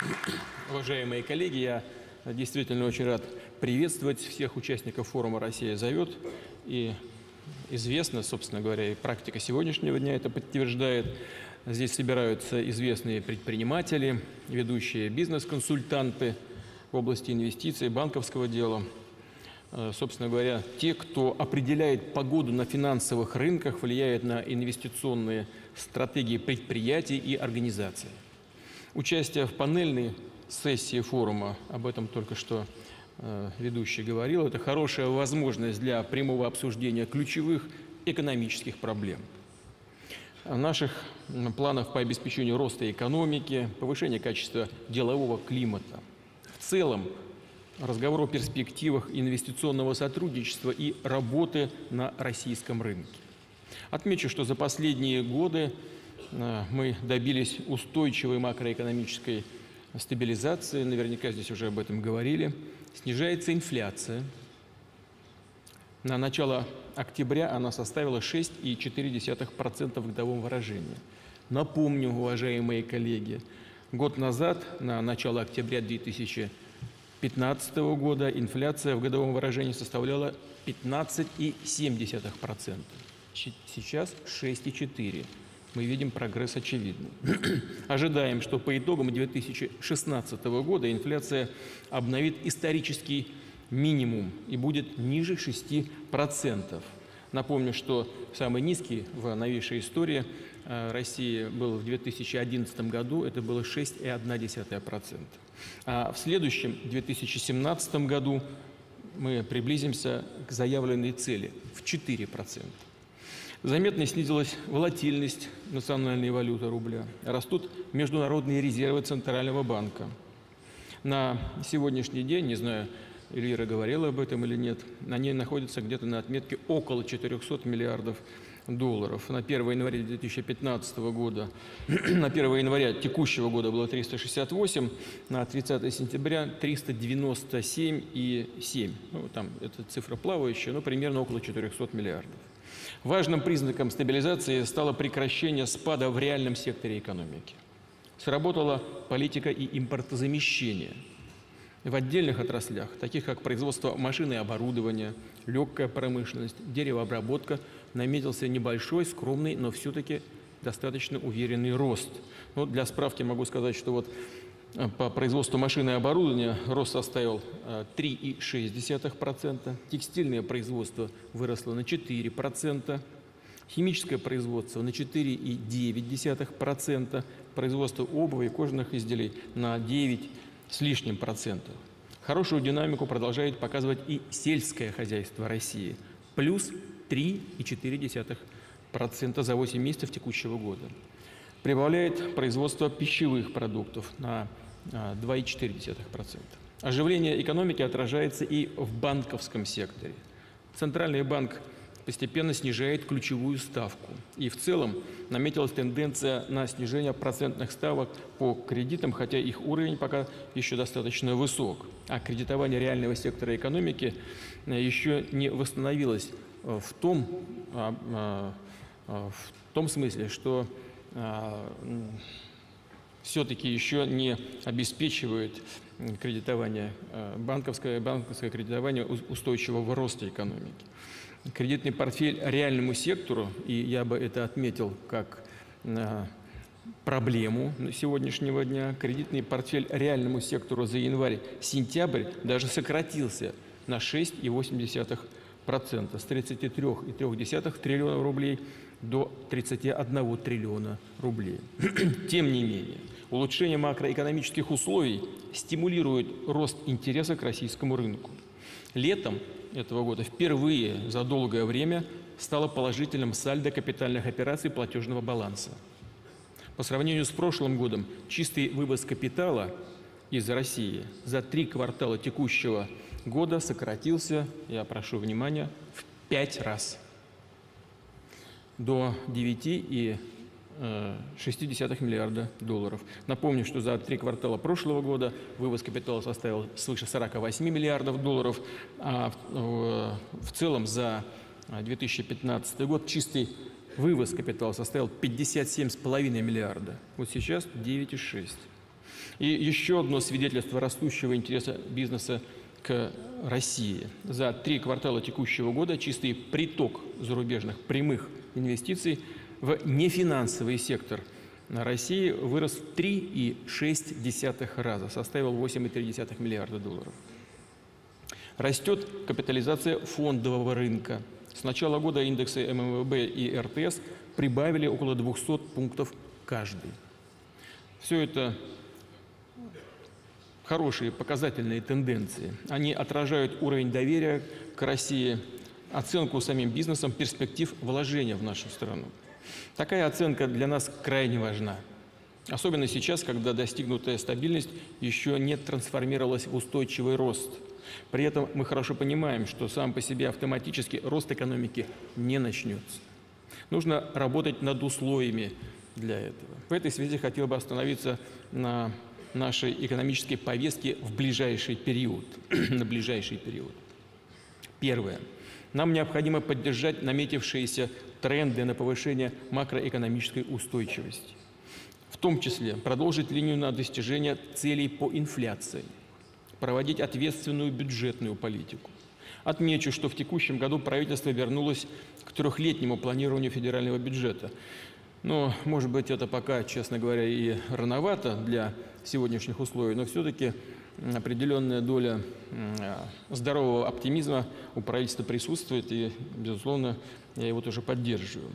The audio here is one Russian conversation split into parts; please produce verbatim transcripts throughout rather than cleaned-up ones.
Уважаемые коллеги, я действительно очень рад приветствовать всех участников форума «Россия зовет». И известно, собственно говоря, и практика сегодняшнего дня это подтверждает. Здесь собираются известные предприниматели, ведущие бизнес-консультанты в области инвестиций, банковского дела. Собственно говоря, те, кто определяет погоду на финансовых рынках, влияет на инвестиционные стратегии предприятий и организаций. Участие в панельной сессии форума, об этом только что э, ведущий говорил, это хорошая возможность для прямого обсуждения ключевых экономических проблем. Наших планов по обеспечению роста экономики, повышения качества делового климата. В целом, разговор о перспективах инвестиционного сотрудничества и работы на российском рынке. Отмечу, что за последние годы мы добились устойчивой макроэкономической стабилизации, наверняка здесь уже об этом говорили. Снижается инфляция. На начало октября она составила шесть и четыре десятых процента в годовом выражении. Напомню, уважаемые коллеги, год назад, на начало октября две тысячи пятнадцатого года, инфляция в годовом выражении составляла пятнадцать и семь десятых процента. Сейчас шесть и четыре десятых процента. Мы видим прогресс очевидный. Ожидаем, что по итогам две тысячи шестнадцатого года инфляция обновит исторический минимум и будет ниже шести процентов. Напомню, что самый низкий в новейшей истории России был в две тысячи одиннадцатом году, это было шесть и одна десятая процента. А в следующем, две тысячи семнадцатом году, мы приблизимся к заявленной цели в четыре процента. Заметно снизилась волатильность национальной валюты рубля. Растут международные резервы Центрального банка. На сегодняшний день, не знаю, Эльвира говорила об этом или нет, они находятся где-то на отметке около четырёхсот миллиардов долларов. На первое января две тысячи пятнадцатого года, на первое января текущего года было триста шестьдесят восемь, на тридцатое сентября триста девяносто семь и семь. Ну, там эта цифра плавающая, но примерно около четырёхсот миллиардов. Важным признаком стабилизации стало прекращение спада в реальном секторе экономики. Сработала политика и импортозамещения. В отдельных отраслях, таких как производство машин и оборудования, легкая промышленность, деревообработка, наметился небольшой, скромный, но все-таки достаточно уверенный рост. Ну, для справки могу сказать, что вот по производству машин и оборудования рост составил три и шесть десятых процента, текстильное производство выросло на четыре процента, химическое производство на четыре и девять десятых процента, производство обуви и кожаных изделий на девять с лишним процентов. Хорошую динамику продолжает показывать и сельское хозяйство России, плюс три и четыре десятых процента за восемь месяцев текущего года. Прибавляет производство пищевых продуктов на два и четыре десятых процента. Оживление экономики отражается и в банковском секторе. Центральный банк постепенно снижает ключевую ставку. И в целом наметилась тенденция на снижение процентных ставок по кредитам, хотя их уровень пока еще достаточно высок. А кредитование реального сектора экономики еще не восстановилось в том, в том смысле, что все-таки еще не обеспечивает кредитование, банковское, банковское кредитование устойчивого роста экономики. Кредитный портфель реальному сектору, и я бы это отметил как проблему сегодняшнего дня, кредитный портфель реальному сектору за январь-сентябрь даже сократился на шесть и восемь десятых процента с тридцати трёх и трёх десятых триллионов рублей до тридцати одного триллиона рублей. Тем не менее, улучшение макроэкономических условий стимулирует рост интереса к российскому рынку. Летом этого года впервые за долгое время стало положительным сальдо капитальных операций платежного баланса. По сравнению с прошлым годом чистый вывоз капитала из России за три квартала текущего года сократился, я прошу внимания, в пять раз до девяти и шести десятых миллиарда долларов. Напомню, что за три квартала прошлого года вывоз капитала составил свыше сорока восьми миллиардов долларов, а в целом за две тысячи пятнадцатый год чистый вывоз капитала составил пятьдесят семь с половиной миллиарда. Вот сейчас девять и шесть. И еще одно свидетельство растущего интереса бизнеса к России. За три квартала текущего года чистый приток зарубежных прямых инвестиций в нефинансовый сектор России вырос в три и шесть десятых раза, составил восемь и три десятых миллиарда долларов. Растет капитализация фондового рынка. С начала года индексы эм эм вэ бэ и эр тэ эс прибавили около двухсот пунктов каждый. Все это хорошие показательные тенденции. Они отражают уровень доверия к России, оценку самим бизнесом перспектив вложения в нашу страну. Такая оценка для нас крайне важна. Особенно сейчас, когда достигнутая стабильность еще не трансформировалась в устойчивый рост. При этом мы хорошо понимаем, что сам по себе автоматически рост экономики не начнется. Нужно работать над условиями для этого. В этой связи хотел бы остановиться на нашей экономической повестке в ближайший период. на ближайший период. Первое. Нам необходимо поддержать наметившиеся тренды на повышение макроэкономической устойчивости. В том числе продолжить линию на достижение целей по инфляции, проводить ответственную бюджетную политику. Отмечу, что в текущем году правительство вернулось к трехлетнему планированию федерального бюджета. Но, может быть, это пока, честно говоря, и рановато для сегодняшних условий, но все-таки определенная доля здорового оптимизма у правительства присутствует, и, безусловно, я его тоже поддерживаю.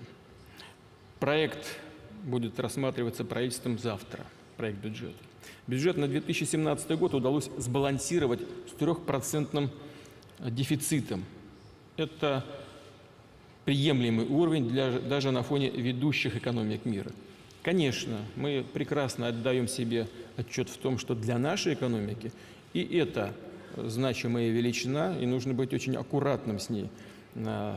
Проект будет рассматриваться правительством завтра, проект бюджета. Бюджет на две тысячи семнадцатый год удалось сбалансировать с трехпроцентным дефицитом. Это приемлемый уровень для, даже на фоне ведущих экономик мира. Конечно, мы прекрасно отдаем себе отчет в том, что для нашей экономики и это значимая величина, и нужно быть очень аккуратным с ней в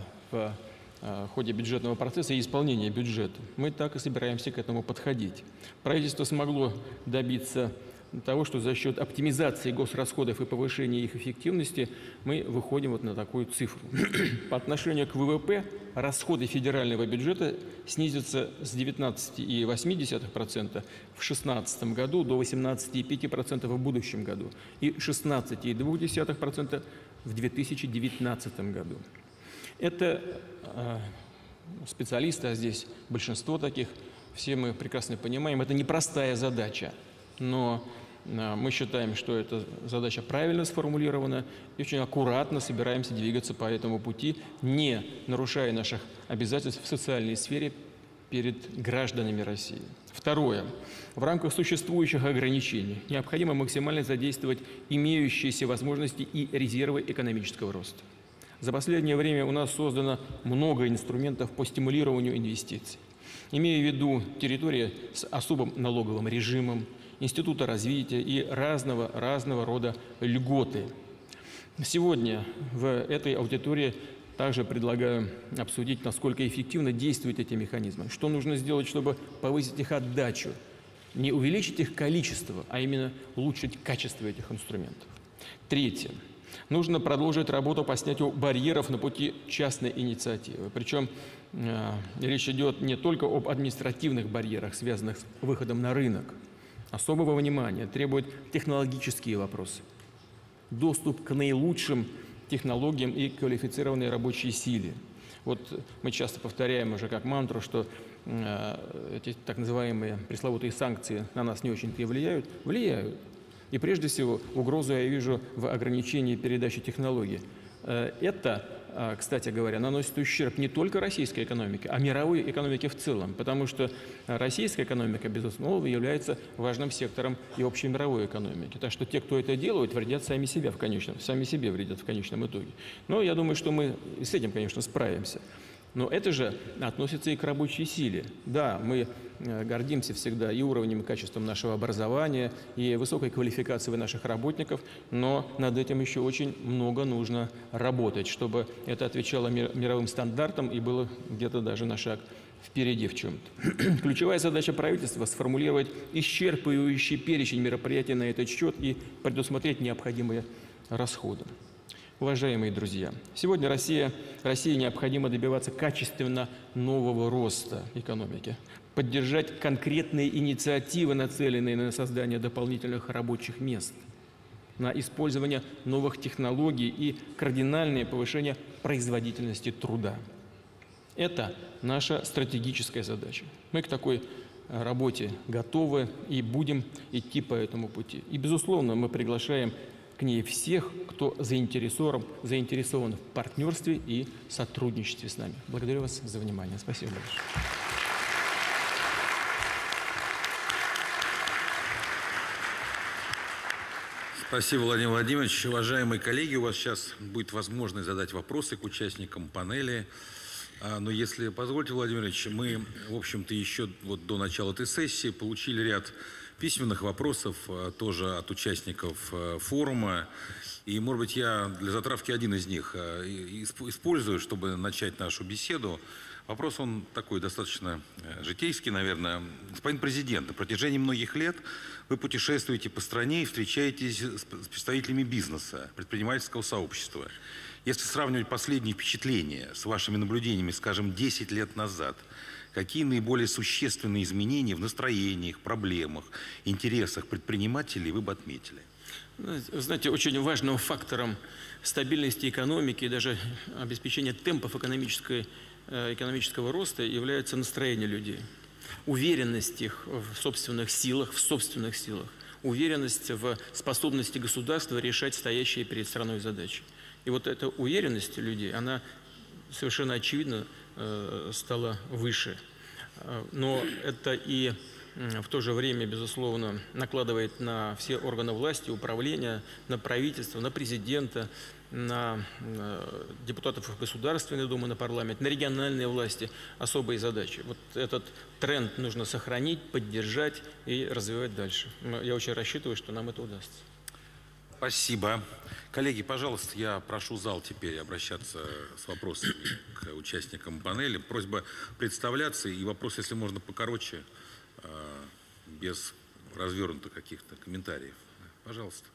ходе бюджетного процесса и исполнения бюджета. Мы так и собираемся к этому подходить. Правительство смогло добиться того, что за счет оптимизации госрасходов и повышения их эффективности мы выходим вот на такую цифру. По отношению к вэ вэ пэ расходы федерального бюджета снизятся с девятнадцати и восьми десятых процента в две тысячи шестнадцатом году до восемнадцати и пяти процентов в будущем году и шестнадцати и двух десятых процента в две тысячи девятнадцатом году. Это э, специалисты, а здесь большинство таких, все мы прекрасно понимаем, это непростая задача, но э, мы считаем, что эта задача правильно сформулирована и очень аккуратно собираемся двигаться по этому пути, не нарушая наших обязательств в социальной сфере перед гражданами России. Второе. В рамках существующих ограничений необходимо максимально задействовать имеющиеся возможности и резервы экономического роста. За последнее время у нас создано много инструментов по стимулированию инвестиций. Имея в виду территории с особым налоговым режимом, института развития и разного, разного рода льготы. Сегодня в этой аудитории также предлагаю обсудить, насколько эффективно действуют эти механизмы. Что нужно сделать, чтобы повысить их отдачу, не увеличить их количество, а именно улучшить качество этих инструментов. Третье. Нужно продолжить работу по снятию барьеров на пути частной инициативы. Причем э, речь идет не только об административных барьерах, связанных с выходом на рынок. Особого внимания требуют технологические вопросы. Доступ к наилучшим технологиям и квалифицированной рабочей силе. Вот мы часто повторяем уже как мантру, что э, эти так называемые пресловутые санкции на нас не очень-то и влияют. Влияют. И прежде всего угрозу я вижу в ограничении передачи технологий. Это, кстати говоря, наносит ущерб не только российской экономике, а мировой экономике в целом, потому что российская экономика, безусловно, является важным сектором и общей мировой экономики. Так что те, кто это делают, вредят сами себе в конечном, сами себе вредят в конечном итоге. Но я думаю, что мы с этим, конечно, справимся. Но это же относится и к рабочей силе. Да, мы гордимся всегда и уровнем, и качеством нашего образования, и высокой квалификацией наших работников, но над этим еще очень много нужно работать, чтобы это отвечало мировым стандартам и было где-то даже на шаг впереди в чем-то. Ключевая задача правительства – сформулировать исчерпывающий перечень мероприятий на этот счет и предусмотреть необходимые расходы. Уважаемые друзья, сегодня Россия, России необходимо добиваться качественно нового роста экономики. поддержать конкретные инициативы, нацеленные на создание дополнительных рабочих мест, на использование новых технологий и кардинальное повышение производительности труда. Это наша стратегическая задача. Мы к такой работе готовы и будем идти по этому пути. И, безусловно, мы приглашаем к ней всех, кто заинтересован, заинтересован в партнерстве и сотрудничестве с нами. Благодарю вас за внимание. Спасибо большое. Спасибо, Владимир Владимирович. Уважаемые коллеги, у вас сейчас будет возможность задать вопросы к участникам панели. Но если позволите, Владимир Ильич, мы, в общем-то, еще вот до начала этой сессии получили ряд письменных вопросов тоже от участников форума. И, может быть, я для затравки один из них использую, чтобы начать нашу беседу. Вопрос, он такой достаточно житейский, наверное. Господин президент, на протяжении многих лет вы путешествуете по стране и встречаетесь с представителями бизнеса, предпринимательского сообщества. Если сравнивать последние впечатления с вашими наблюдениями, скажем, десять лет назад, какие наиболее существенные изменения в настроениях, проблемах, интересах предпринимателей вы бы отметили? Знаете, очень важным фактором стабильности экономики и даже обеспечения темпов экономической, экономического роста является настроение людей. Уверенность их в собственных силах, в собственных силах, уверенность в способности государства решать стоящие перед страной задачи. И вот эта уверенность людей, она совершенно очевидно стала выше. Но это и в то же время, безусловно, накладывает на все органы власти, управления, на правительство, на президента, на депутатов Государственной Думы, на парламент, на региональные власти особые задачи. Вот этот тренд нужно сохранить, поддержать и развивать дальше. Я очень рассчитываю, что нам это удастся. Спасибо. Коллеги, пожалуйста, я прошу зал теперь обращаться с вопросами к участникам панели. Просьба представляться и вопрос, если можно, покороче, без развернутых каких-то комментариев. Пожалуйста.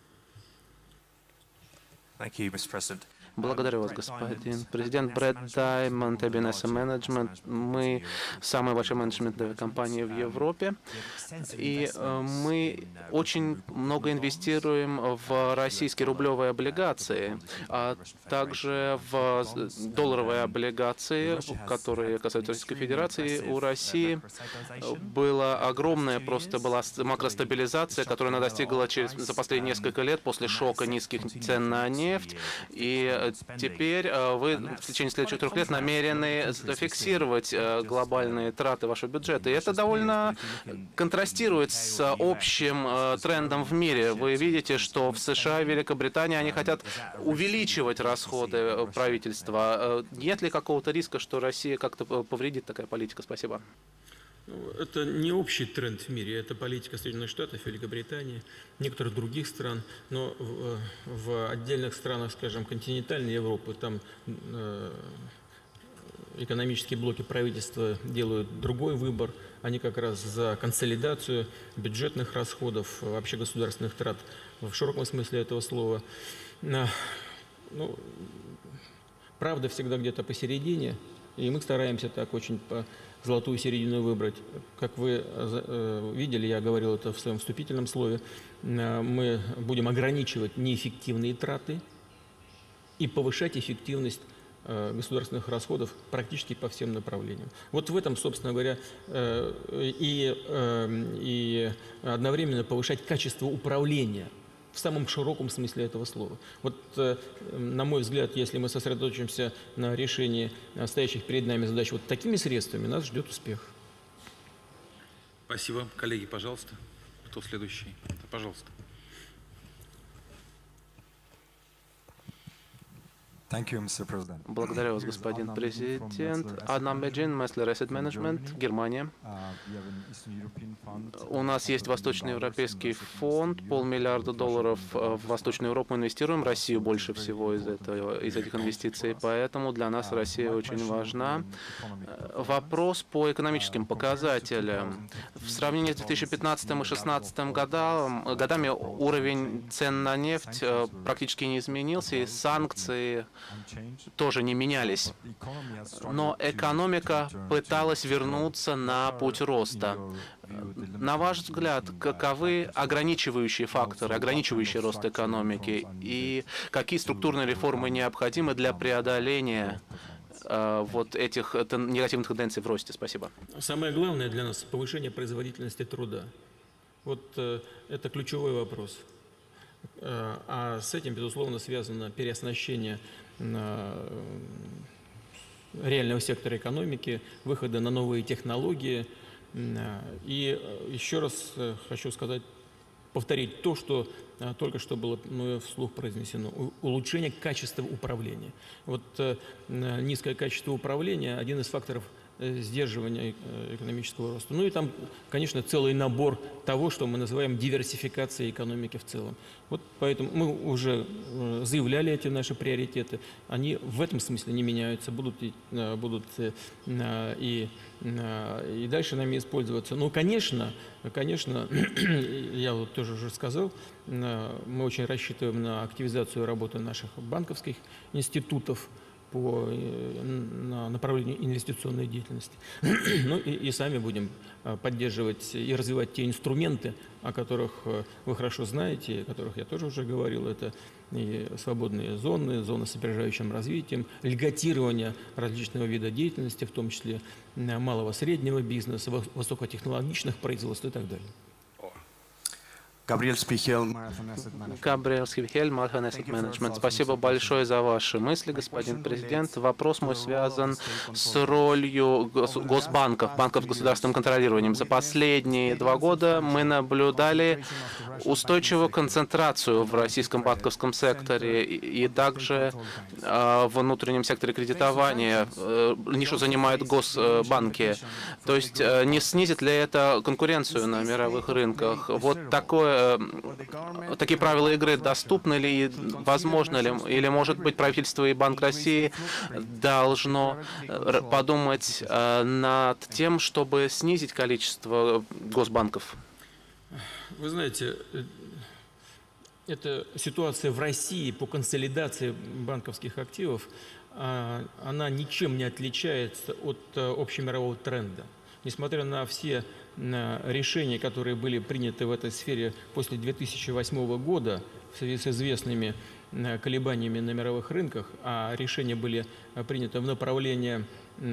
Thank you, Mister President. Благодарю вас, господин президент. Брэд Даймонд, Эбен Asset Management. Мы самая большая менеджментная компания в Европе. И мы очень много инвестируем в российские рублевые облигации, а также в долларовые облигации, которые касаются Российской Федерации. У России была огромная просто была макростабилизация, которая она достигла через, за последние несколько лет после шока низких цен на нефть. И теперь вы в течение следующих трех лет намерены зафиксировать глобальные траты вашего бюджета. И это довольно контрастирует с общим трендом в мире. Вы видите, что в США и Великобритании они хотят увеличивать расходы правительства. Нет ли какого-то риска, что Россия как-то повредит такая политика? Спасибо. Это не общий тренд в мире, это политика Соединенных Штатов, Великобритании, некоторых других стран, но в, в отдельных странах, скажем, континентальной Европы, там э, экономические блоки правительства делают другой выбор, они как раз за консолидацию бюджетных расходов, вообще государственных трат в широком смысле этого слова. Ну, правда всегда где-то посередине, и мы стараемся так очень по золотую середину выбрать. Как вы видели, я говорил это в своем вступительном слове, мы будем ограничивать неэффективные траты и повышать эффективность государственных расходов практически по всем направлениям. Вот в этом, собственно говоря, и, и одновременно повышать качество управления в самом широком смысле этого слова. Вот, на мой взгляд, если мы сосредоточимся на решении стоящих перед нами задач вот такими средствами, нас ждет успех. Спасибо. Коллеги, пожалуйста. Кто следующий? Пожалуйста. Благодарю вас, господин президент. Адам Беджин, Месслер Asset Management, Германия. У нас есть Восточноевропейский фонд, полмиллиарда долларов в Восточную Европу инвестируем, Россию больше всего из, этого, из этих инвестиций, поэтому для нас Россия очень важна. Вопрос по экономическим показателям. В сравнении с две тысячи пятнадцатым и две тысячи шестнадцатым годами уровень цен на нефть практически не изменился, и санкции тоже не менялись. Но экономика пыталась вернуться на путь роста. На ваш взгляд, каковы ограничивающие факторы, ограничивающие рост экономики, и какие структурные реформы необходимы для преодоления э, вот этих негативных тенденций в росте? Спасибо. Самое главное для нас — повышение производительности труда. Вот э, это ключевой вопрос. Э, а с этим, безусловно, связано переоснащение э, реального сектора экономики, выхода на новые технологии. И еще раз хочу сказать, повторить то, что только что было мною вслух произнесено: улучшение качества управления. Вот низкое качество управления — один из факторов сдерживания экономического роста. Ну и там, конечно, целый набор того, что мы называем диверсификацией экономики в целом. Вот поэтому мы уже заявляли эти наши приоритеты. Они в этом смысле не меняются, будут и, будут и, и дальше нами использоваться. Но, конечно, конечно, я вот тоже уже сказал, мы очень рассчитываем на активизацию работы наших банковских институтов по на направлению инвестиционной деятельности. Ну и, и сами будем поддерживать и развивать те инструменты, о которых вы хорошо знаете, о которых я тоже уже говорил. Это и свободные зоны, зоны с опережающим развитием, льготирование различного вида деятельности, в том числе малого среднего бизнеса, высокотехнологичных производств и так далее. Габриэль Спихель, Marathon Asset Management. Габриэль Спихель, Marathon Asset Management. Спасибо большое за ваши мысли, господин президент. Вопрос мой связан с ролью госбанков, банков с государственным контролированием. За последние два года мы наблюдали устойчивую концентрацию в российском банковском секторе и также в внутреннем секторе кредитования. Нишу занимают госбанки. То есть не снизит ли это конкуренцию на мировых рынках? Вот такое Такие правила игры доступны ли и возможно ли? Или, может быть, правительство и Банк России должно подумать над тем, чтобы снизить количество госбанков? Вы знаете, эта ситуация в России по консолидации банковских активов, она ничем не отличается от общемирового тренда. Несмотря на все решения, которые были приняты в этой сфере после две тысячи восьмого года в связи с известными колебаниями на мировых рынках, а решения были приняты в направлении,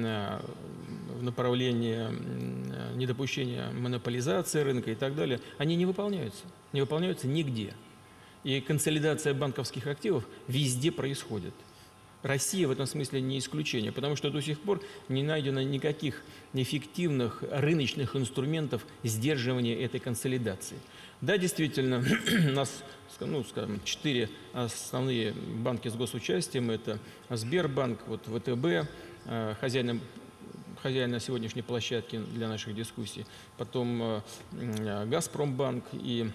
в направлении недопущения монополизации рынка и так далее, они не выполняются, не выполняются нигде. И консолидация банковских активов везде происходит. Россия в этом смысле не исключение, потому что до сих пор не найдено никаких эффективных рыночных инструментов сдерживания этой консолидации. Да, действительно, у нас, ну, скажем, четыре основные банки с госучастием. Это Сбербанк, вот ВТБ, хозяин, хозяин на сегодняшней площадке для наших дискуссий, потом Газпромбанк и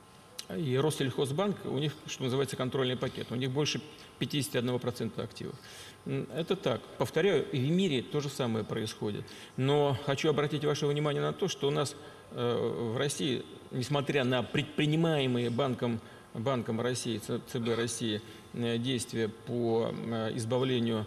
И Россельхозбанк, у них, что называется, контрольный пакет. У них больше пятидесяти одного процента активов. Это так. Повторяю, и в мире то же самое происходит. Но хочу обратить ваше внимание на то, что у нас э, в России, несмотря на предпринимаемые банком, банком России, ЦБ России, э, действия по э, избавлению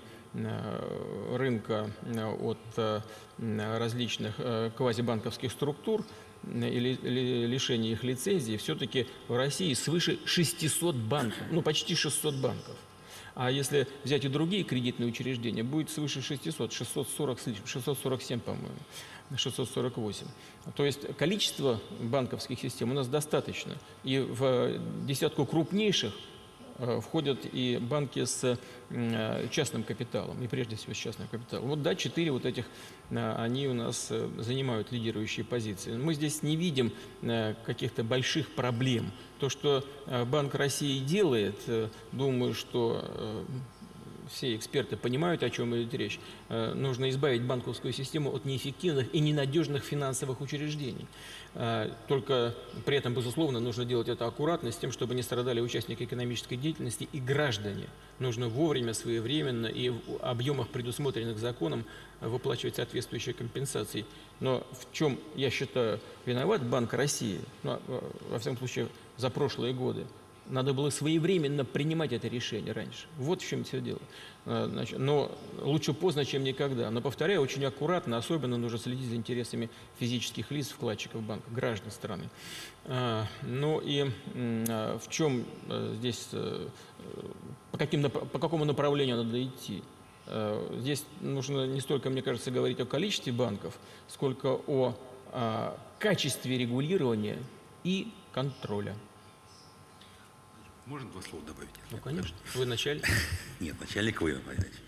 э, рынка э, от э, различных э, квазибанковских структур, или лишение их лицензии, все-таки в России свыше шестисот банков, ну почти шестьсот банков. А если взять и другие кредитные учреждения, будет свыше шестисот, шестьсот сорок, шестьсот сорок семь, по-моему, шестьсот сорок восемь. То есть количество банковских систем у нас достаточно. И в десятку крупнейших входят и банки с частным капиталом, и прежде всего с частным капиталом. Вот да, четыре вот этих, они у нас занимают лидирующие позиции. Мы здесь не видим каких-то больших проблем. То, что Банк России делает, думаю, что все эксперты понимают, о чем идет речь. Нужно избавить банковскую систему от неэффективных и ненадежных финансовых учреждений. Только при этом, безусловно, нужно делать это аккуратно, с тем, чтобы не страдали участники экономической деятельности и граждане. Нужно вовремя, своевременно и в объемах, предусмотренных законом, выплачивать соответствующие компенсации. Но в чем, я считаю, виноват Банк России, ну, во всяком случае, за прошлые годы, Надо было своевременно принимать это решение раньше. Вот в чем все дело. Значит, но лучше поздно, чем никогда. Но, повторяю, очень аккуратно, особенно нужно следить за интересами физических лиц, вкладчиков банка, граждан страны. Ну и в чем здесь, по, каким, по какому направлению надо идти? Здесь нужно не столько, мне кажется, говорить о количестве банков, сколько о качестве регулирования и контроля. Можно два слова добавить? Ну, конечно. Вы начальник? Нет, начальник вы, Владимир Ильич.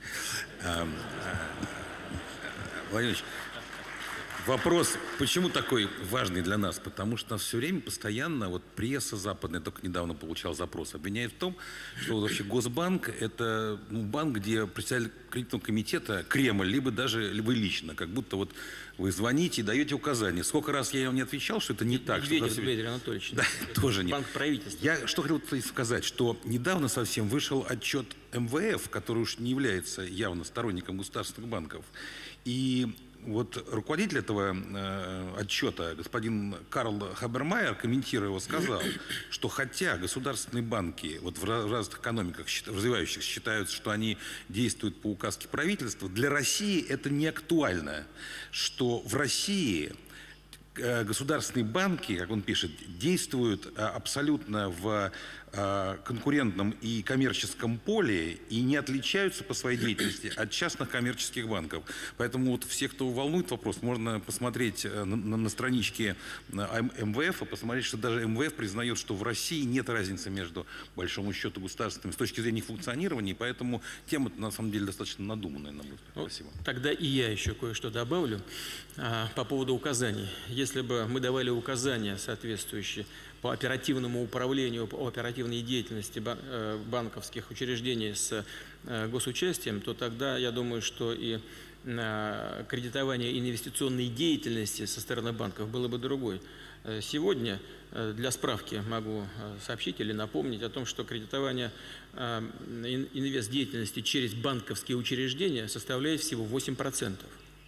Владимир Ильич, вопрос, почему такой важный для нас? Потому что нас все время постоянно, вот пресса западная, только недавно получал запрос, обвиняет в том, что вот вообще Госбанк – это ну, банк, где председатель кредитного комитета Кремль, либо даже вы лично, как будто вот вы звоните и даете указания. Сколько раз я вам не отвечал, что это не так. Медведев, что Дмитрий Анатольевич. Да, тоже нет. Банк правительства. Я что хотел сказать, что недавно совсем вышел отчет эм вэ эф, который уж не является явно сторонником государственных банков. И вот руководитель этого э, отчета, господин Карл Хабермайер, комментируя его, сказал, что хотя государственные банки вот в разных экономиках развивающихся считаются, что они действуют по указке правительства, для России это не актуально, что в России государственные банки, как он пишет, действуют абсолютно в конкурентном и коммерческом поле и не отличаются по своей деятельности от частных коммерческих банков. Поэтому вот все, кто волнует вопрос, можно посмотреть на, на, на страничке эм вэ эф и посмотреть, что даже эм вэ эф признает, что в России нет разницы между, большому счету, государственными с точки зрения их функционирования, поэтому тема на самом деле достаточно надуманная, на мой взгляд. Спасибо. Тогда и я еще кое-что добавлю а, по поводу указаний. Если бы мы давали указания соответствующие по оперативному управлению, по оперативной деятельности банковских учреждений с госучастием, то тогда, я думаю, что и кредитование инвестиционной деятельности со стороны банков было бы другой. Сегодня, для справки могу сообщить или напомнить о том, что кредитование инвестдеятельности через банковские учреждения составляет всего восемь процентов.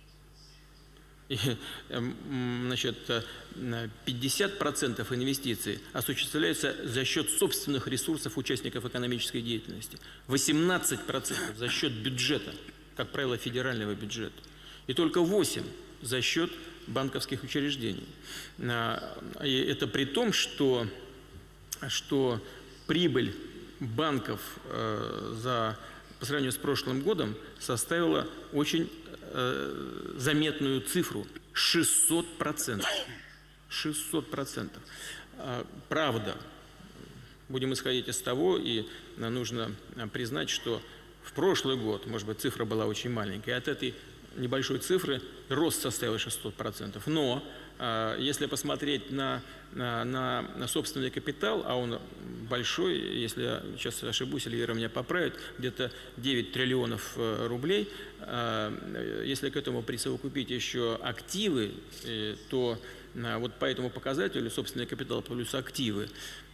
И, значит, пятьдесят процентов инвестиций осуществляются за счет собственных ресурсов участников экономической деятельности, восемнадцать процентов за счет бюджета, как правило, федерального бюджета, и только восемь процентов за счет банковских учреждений. И это при том, что, что прибыль банков за, по сравнению с прошлым годом составила очень заметную цифру – шестьсот процентов. шестьсот процентов. Правда, будем исходить из того, и нужно признать, что в прошлый год, может быть, цифра была очень маленькая, от этой небольшой цифры рост составил шестьсот процентов. Но если посмотреть на, на, на собственный капитал, а он большой, если я сейчас ошибусь, Эльвира меня поправит, где-то девять триллионов рублей, если к этому присовокупить еще активы, то вот по этому показателю собственный капитал плюс активы,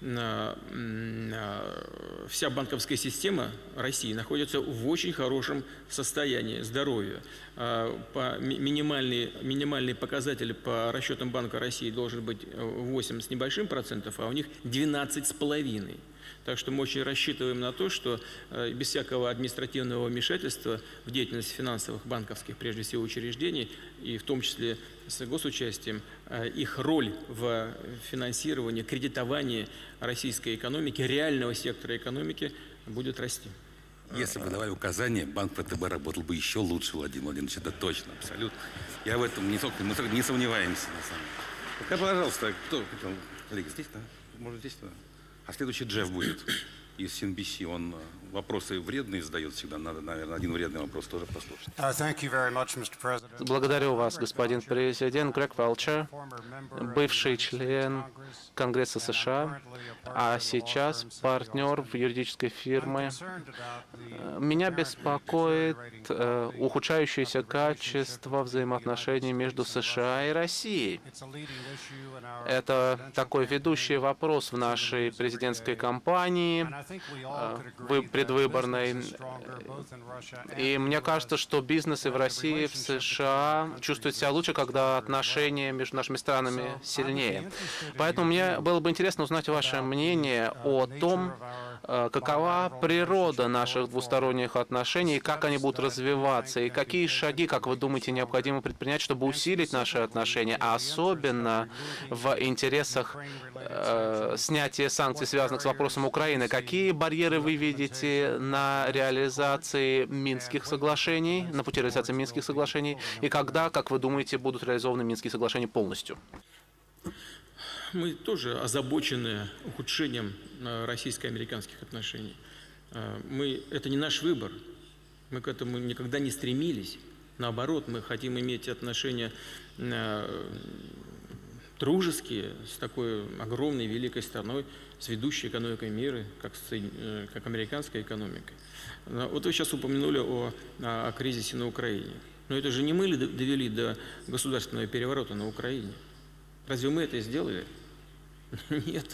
вся банковская система России находится в очень хорошем состоянии здоровья. По минимальный, минимальный показатель по расчетам Банка России должен быть восемь с небольшим процентов, а у них двенадцать с половиной. Так что мы очень рассчитываем на то, что без всякого административного вмешательства в деятельность финансовых, банковских, прежде всего, учреждений, и в том числе с госучастием, их роль в финансировании, кредитовании российской экономики, реального сектора экономики будет расти. Если бы давали указания, банк вэ тэ бэ работал бы еще лучше, Владимир Владимирович, это точно, абсолютно. Я в этом не, мы не сомневаемся. На самом деле. Пока, пожалуйста, кто? Коллеги, здесь, да? Может, здесь, да? А следующий Джефф будет из си эн би си. Он вопросы вредные задает всегда. Надо, наверное, один вредный вопрос тоже послушать. Благодарю вас, господин президент. Грег Велчер, бывший член Конгресса США, а сейчас партнер в юридической фирме. Меня беспокоит э, ухудшающееся качество взаимоотношений между США и Россией. Это такой ведущий вопрос в нашей президентской кампании. вы предвыборной. И мне кажется, что бизнесы в России, в США чувствуют себя лучше, когда отношения между нашими странами сильнее. Поэтому мне было бы интересно узнать ваше мнение о том, какова природа наших двусторонних отношений, как они будут развиваться, и какие шаги, как вы думаете, необходимо предпринять, чтобы усилить наши отношения, а особенно в интересах э, снятия санкций, связанных с вопросом Украины. Какие барьеры вы видите на реализации Минских соглашений, на пути реализации Минских соглашений, и когда, как вы думаете, будут реализованы Минские соглашения полностью? Мы тоже озабочены ухудшением российско-американских отношений. Мы, это не наш выбор. Мы к этому никогда не стремились. Наоборот, мы хотим иметь отношения дружеские с такой огромной, великой страной, с ведущей экономикой мира, как, как американской экономикой. Вот вы сейчас упомянули о, о кризисе на Украине. Но это же не мы ли довели до государственного переворота на Украине? Разве мы это сделали? Нет.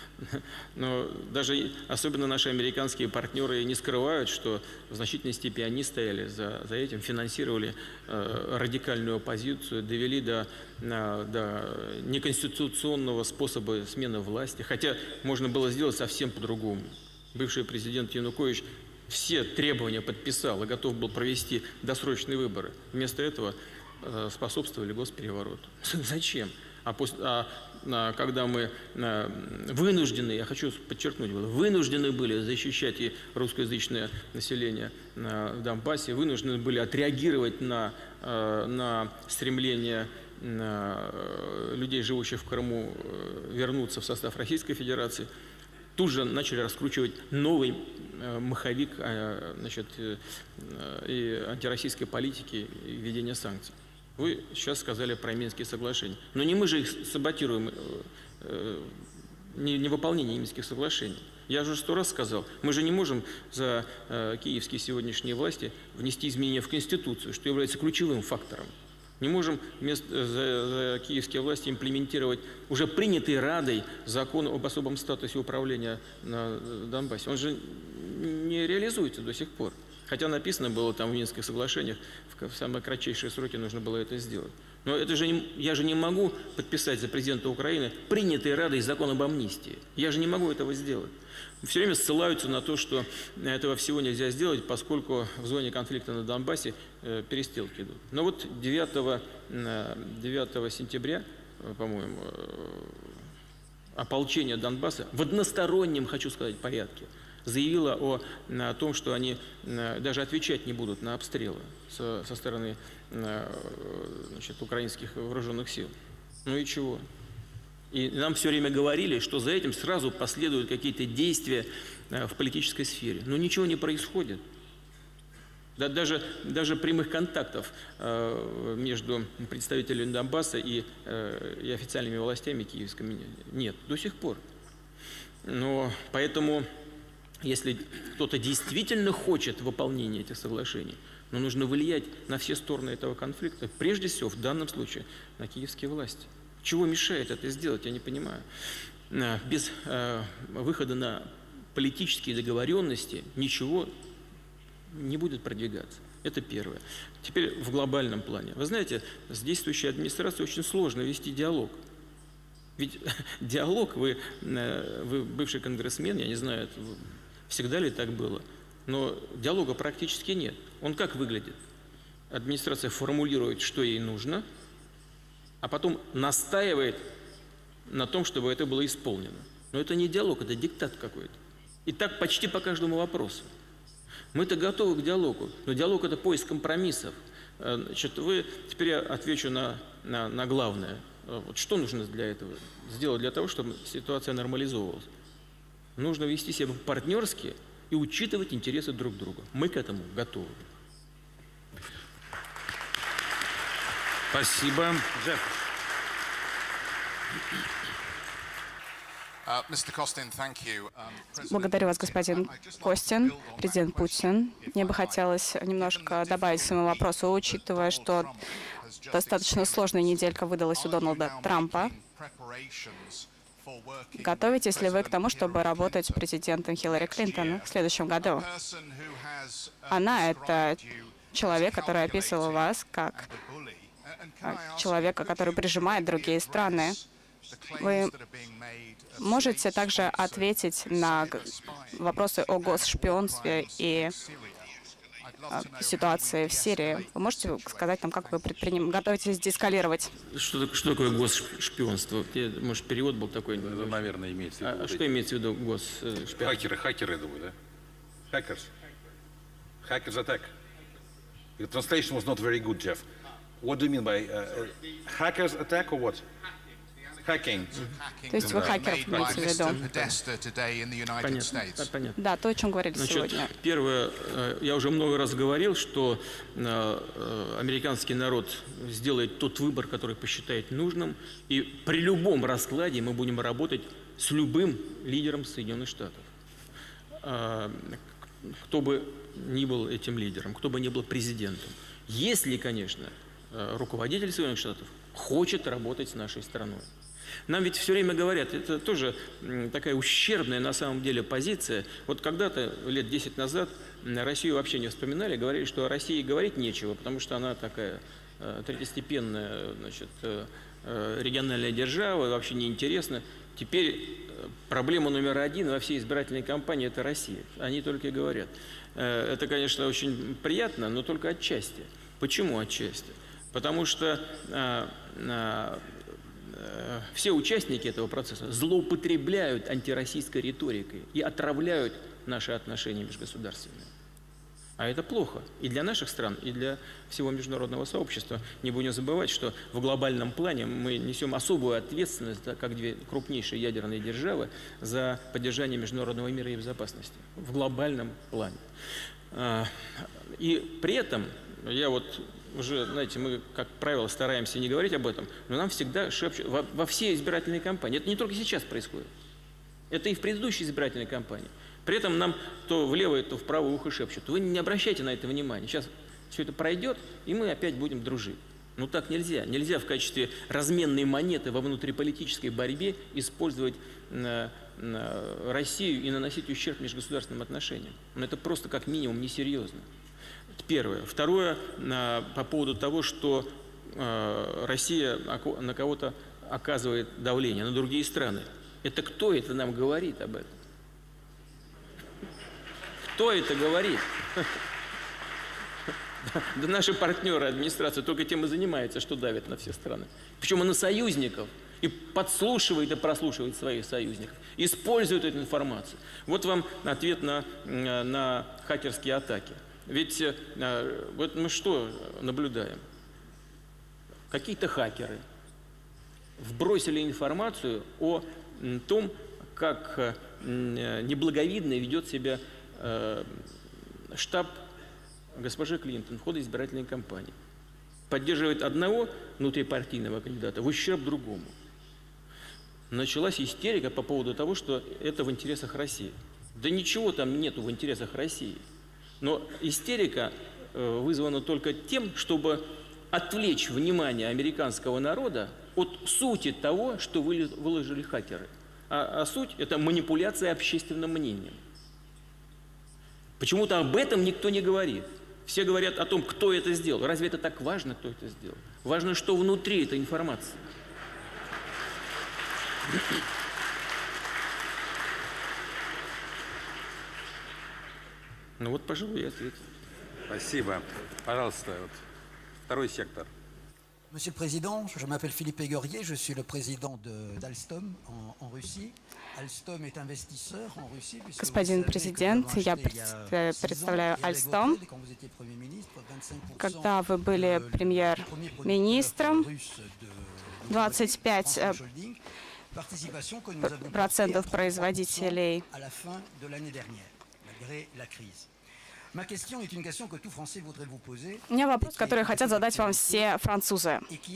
Но даже особенно наши американские партнеры не скрывают, что в значительной степени они стояли за, за этим, финансировали э, радикальную оппозицию, довели до, э, до неконституционного способа смены власти. Хотя можно было сделать совсем по-другому. Бывший президент Янукович все требования подписал и готов был провести досрочные выборы. Вместо этого э, способствовали госперевороту. Зачем? А, после, а, а когда мы а, вынуждены, я хочу подчеркнуть, вынуждены были защищать и русскоязычное население а, в Донбассе, вынуждены были отреагировать на, а, на стремление а, людей, живущих в Крыму, вернуться в состав Российской Федерации, тут же начали раскручивать новый а, маховик а, значит, а, и антироссийской политики, и введения санкций. Вы сейчас сказали про Минские соглашения. Но не мы же их саботируем, невыполнение Минских соглашений. Я уже сто раз сказал, мы же не можем за киевские сегодняшние власти внести изменения в Конституцию, что является ключевым фактором. Не можем вместо, за, за киевские власти имплементировать уже принятый Радой закон об особом статусе управления на Донбассе. Он же не реализуется до сих пор. Хотя написано было там в Минских соглашениях, в самые кратчайшие сроки нужно было это сделать. Но это же не, я же не могу подписать за президента Украины принятый Радой закон об амнистии. Я же не могу этого сделать. Все время ссылаются на то, что этого всего нельзя сделать, поскольку в зоне конфликта на Донбассе э, перестрелки идут. Но вот девятого сентября, по-моему, э, ополчение Донбасса в одностороннем, хочу сказать, порядке заявила о, о том, что они даже отвечать не будут на обстрелы со, со стороны значит, украинских вооруженных сил. Ну и чего? И нам все время говорили, что за этим сразу последуют какие-то действия в политической сфере. Но ничего не происходит. Да, даже, даже прямых контактов э, между представителями Донбасса и, э, и официальными властями киевскими нет до сих пор. Но поэтому... Если кто-то действительно хочет выполнения этих соглашений, но нужно влиять на все стороны этого конфликта, прежде всего, в данном случае, на киевские власти. Чего мешает это сделать, я не понимаю. Без э, выхода на политические договоренности ничего не будет продвигаться. Это первое. Теперь в глобальном плане. Вы знаете, с действующей администрацией очень сложно вести диалог. Ведь диалог, вы, вы бывший конгрессмен, я не знаю, всегда ли так было, но диалога практически нет. Он как выглядит? Администрация формулирует, что ей нужно, а потом настаивает на том, чтобы это было исполнено. Но это не диалог, это диктат какой-то. И так почти по каждому вопросу. Мы-то готовы к диалогу, но диалог – это поиск компромиссов. Значит, вы, теперь я отвечу на, на, на главное. Вот что нужно для этого сделать, для того, чтобы ситуация нормализовывалась? Нужно вести себя партнерски и учитывать интересы друг друга. Мы к этому готовы. Спасибо. Благодарю вас, господин Костин, президент Путин. Мне бы хотелось немножко добавить к своему вопросу, учитывая, что достаточно сложная неделька выдалась у Дональда Трампа. Готовитесь ли вы к тому, чтобы работать с президентом Хиллари Клинтон в следующем году? Она — это человек, который описывал вас как человека, который прижимает другие страны. Вы можете также ответить на вопросы о госшпионстве и ситуации в Сирии? Вы можете сказать нам, как вы предприним... готовитесь деэскалировать? Что, что такое госшпионство? Может, перевод был такой? Это, наверное, имеется в виду. А что имеется в виду госшпионство? Хакеры, хакеры, я думаю, да? Hackers. Hackers attack. The translation was not very good, Jeff. What do you mean by uh, hackers attack or what? Hacking. То есть вы хакеров имеете в виду? Понятно, понятно. Да, то, о чем говорили Значит, сегодня. первое, я уже много раз говорил, что американский народ сделает тот выбор, который посчитает нужным, и при любом раскладе мы будем работать с любым лидером Соединенных Штатов. Кто бы ни был этим лидером, кто бы ни был президентом. Если, конечно, руководитель Соединенных Штатов хочет работать с нашей страной. Нам ведь все время говорят, это тоже такая ущербная на самом деле позиция. Вот когда-то, лет десять назад, Россию вообще не вспоминали, говорили, что о России говорить нечего, потому что она такая э, третьестепенная, значит, э, региональная держава, вообще неинтересна. Теперь проблема номер один во всей избирательной кампании – это Россия. Они только и говорят. Э, это, конечно, очень приятно, но только отчасти. Почему отчасти? Потому что э, э, все участники этого процесса злоупотребляют антироссийской риторикой и отравляют наши отношения межгосударственные. А это плохо и для наших стран, и для всего международного сообщества. Не будем забывать, что в глобальном плане мы несем особую ответственность, как две крупнейшие ядерные державы, за поддержание международного мира и безопасности. В глобальном плане. И при этом я вот... Уже, знаете, мы, как правило, стараемся не говорить об этом, но нам всегда шепчут во, во всей избирательной кампании. Это не только сейчас происходит. Это и в предыдущей избирательной кампании. При этом нам то в левое, то в правое ухо шепчут. Вы не обращайте на это внимания. Сейчас все это пройдет, и мы опять будем дружить. Ну так нельзя. Нельзя в качестве разменной монеты во внутриполитической борьбе использовать на, на Россию и наносить ущерб межгосударственным отношениям. Но это просто как минимум несерьезно. Первое. Второе, по поводу того, что Россия на кого-то оказывает давление, на другие страны. Это кто это нам говорит об этом? Кто это говорит? Да наши партнеры администрации только тем и занимаются, что давят на все страны. Причем и на союзников. И подслушивает и прослушивает своих союзников. Использует эту информацию. Вот вам ответ на, на хакерские атаки. Ведь вот мы что наблюдаем? Какие-то хакеры вбросили информацию о том, как неблаговидно ведет себя штаб госпожи Клинтон в ходе избирательной кампании. Поддерживает одного внутрипартийного кандидата в ущерб другому. Началась истерика по поводу того, что это в интересах России. Да ничего там нету в интересах России. Но истерика вызвана только тем, чтобы отвлечь внимание американского народа от сути того, что выложили хакеры. А, а суть – это манипуляция общественным мнением. Почему-то об этом никто не говорит. Все говорят о том, кто это сделал. Разве это так важно, кто это сделал? Важно, что внутри этой информации. Ну вот, пожалуй, я ответил. Спасибо. Пожалуйста, вот, второй сектор. Monsieur le Président, je m'appelle Philippe Aigorier, je suis le président d'Alstom en, en Russie. Alstom est investisseur en Russie. Господин президент, я представляю Alstom. Когда вы были премьер-министром, двадцать пять процентов производителей. У меня вопрос, который хотят задать вам все французы.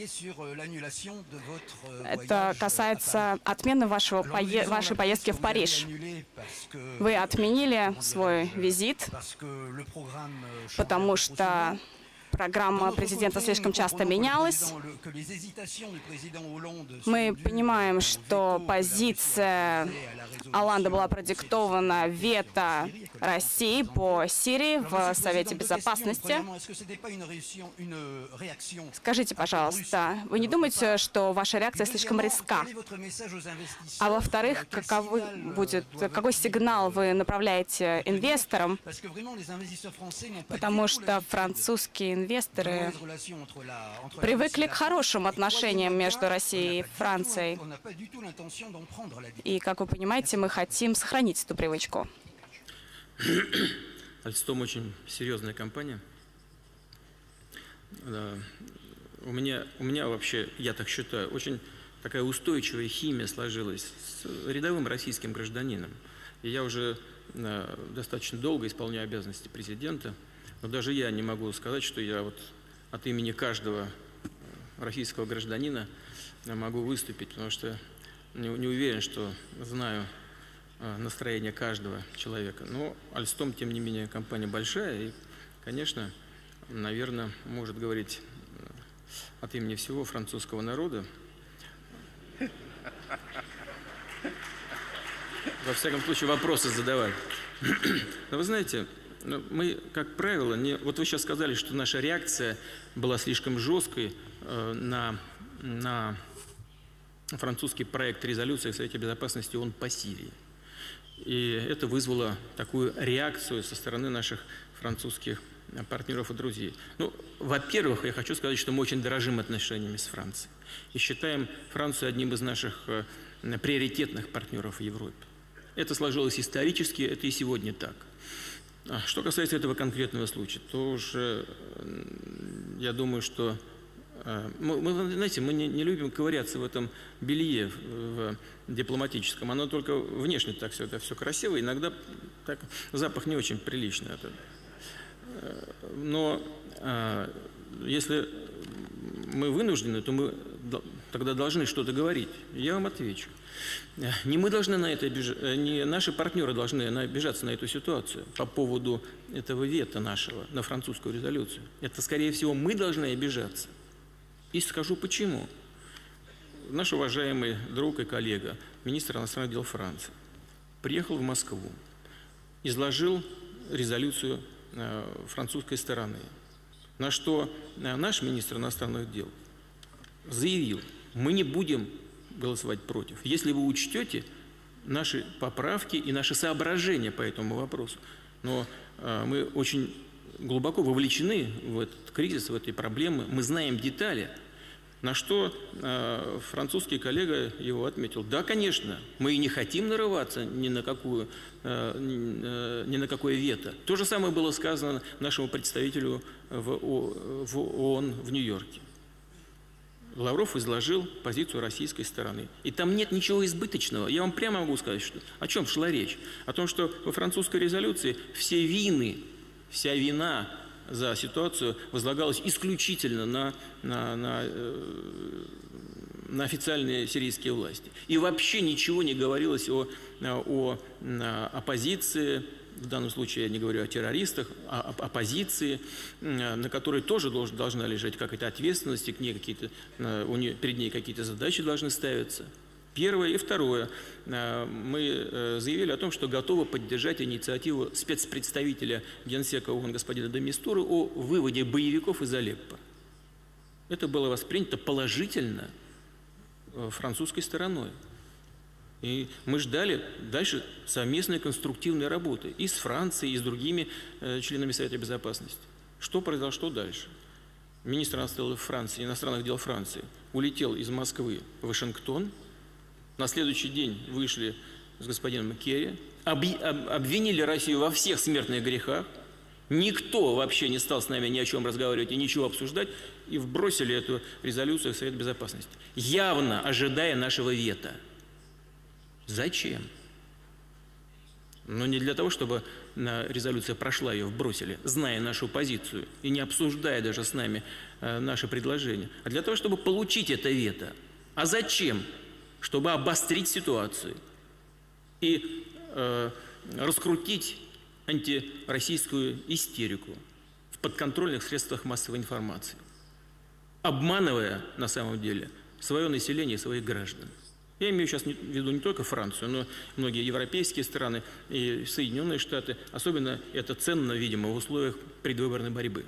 Это касается отмены вашего пое... вашей поездки в Париж. Вы отменили свой визит, потому что программа президента слишком часто менялась. Мы понимаем, что позиция Олланда была продиктована вето России по Сирии в Совете Безопасности. Скажите, пожалуйста, вы не думаете, что ваша реакция слишком риска? А во-вторых, каковы будет, какой сигнал вы направляете инвесторам? Потому что французские инвесторы привыкли к хорошим отношениям между Россией и Францией. И, как вы понимаете, мы хотим сохранить эту привычку. Альстом очень серьезная компания. Да. У меня, у меня вообще, я так считаю, очень такая устойчивая химия сложилась с рядовым российским гражданином. И я уже э, достаточно долго исполняю обязанности президента, но даже я не могу сказать, что я вот от имени каждого российского гражданина могу выступить, потому что не, не уверен, что знаю э, настроение каждого человека. Но Альстом, тем не менее, компания большая и, конечно, наверное, может говорить от имени всего французского народа. Во всяком случае, вопросы задавать. Но вы знаете, мы, как правило, не... вот вы сейчас сказали, что наша реакция была слишком жесткой э, на, на французский проект резолюции в Совете Безопасности ООН по Сирии. И это вызвало такую реакцию со стороны наших французских партнеров и друзей. Ну, во-первых, я хочу сказать, что мы очень дорожим отношениями с Францией и считаем Францию одним из наших э, приоритетных партнеров в Европе. Это сложилось исторически, это и сегодня так. Что касается этого конкретного случая, то уже я думаю, что мы, мы, знаете, мы не, не любим ковыряться в этом белье в, в дипломатическом. Оно только внешне так все, это все красиво, иногда так, запах не очень приличный. Это. Но а, если мы вынуждены, то мы тогда должны что-то говорить. Я вам отвечу. Не мы должны на это обижаться, не наши партнеры должны обижаться на эту ситуацию по поводу этого вето нашего на французскую резолюцию. Это, скорее всего, мы должны обижаться. И скажу почему. Наш уважаемый друг и коллега, министр иностранных дел Франции, приехал в Москву, изложил резолюцию французской стороны, на что наш министр иностранных дел заявил: мы не будем голосовать против, если вы учтете наши поправки и наши соображения по этому вопросу. Но э, мы очень глубоко вовлечены в этот кризис, в эти проблемы, мы знаем детали, на что э, французский коллега его отметил: да, конечно, мы и не хотим нарываться ни на, какую, э, ни на какое вето. То же самое было сказано нашему представителю в, в ООН в Нью-Йорке. Лавров изложил позицию российской стороны. И там нет ничего избыточного. Я вам прямо могу сказать, что, о чем шла речь. О том, что во французской резолюции все вины, вся вина за ситуацию возлагалась исключительно на, на, на, на официальные сирийские власти. И вообще ничего не говорилось о, о, о оппозиции. В данном случае я не говорю о террористах, а об оппозиции, на которой тоже должен, должна лежать какая-то ответственность, и к ней какие-то, у нее, перед ней какие-то задачи должны ставиться. Первое. И второе. Мы заявили о том, что готовы поддержать инициативу спецпредставителя Генсека ООН господина де Мистуры о выводе боевиков из Алеппо. Это было воспринято положительно французской стороной. И мы ждали дальше совместной конструктивной работы и с Францией, и с другими э, членами Совета Безопасности. Что произошло дальше? Министр иностранных дел Франции, иностранных дел Франции улетел из Москвы в Вашингтон. На следующий день вышли с господином Керри, об, об, обвинили Россию во всех смертных грехах. Никто вообще не стал с нами ни о чем разговаривать и ничего обсуждать, и вбросили эту резолюцию в Совет Безопасности, явно ожидая нашего вето. Зачем? Но не для того, чтобы резолюция прошла, ее вбросили, зная нашу позицию и не обсуждая даже с нами э, наши предложения, а для того, чтобы получить это вето. А зачем? Чтобы обострить ситуацию и э, раскрутить антироссийскую истерику в подконтрольных средствах массовой информации, обманывая на самом деле свое население и своих граждан. Я имею сейчас в виду не только Францию, но и многие европейские страны и Соединенные Штаты. Особенно это ценно, видимо, в условиях предвыборной борьбы.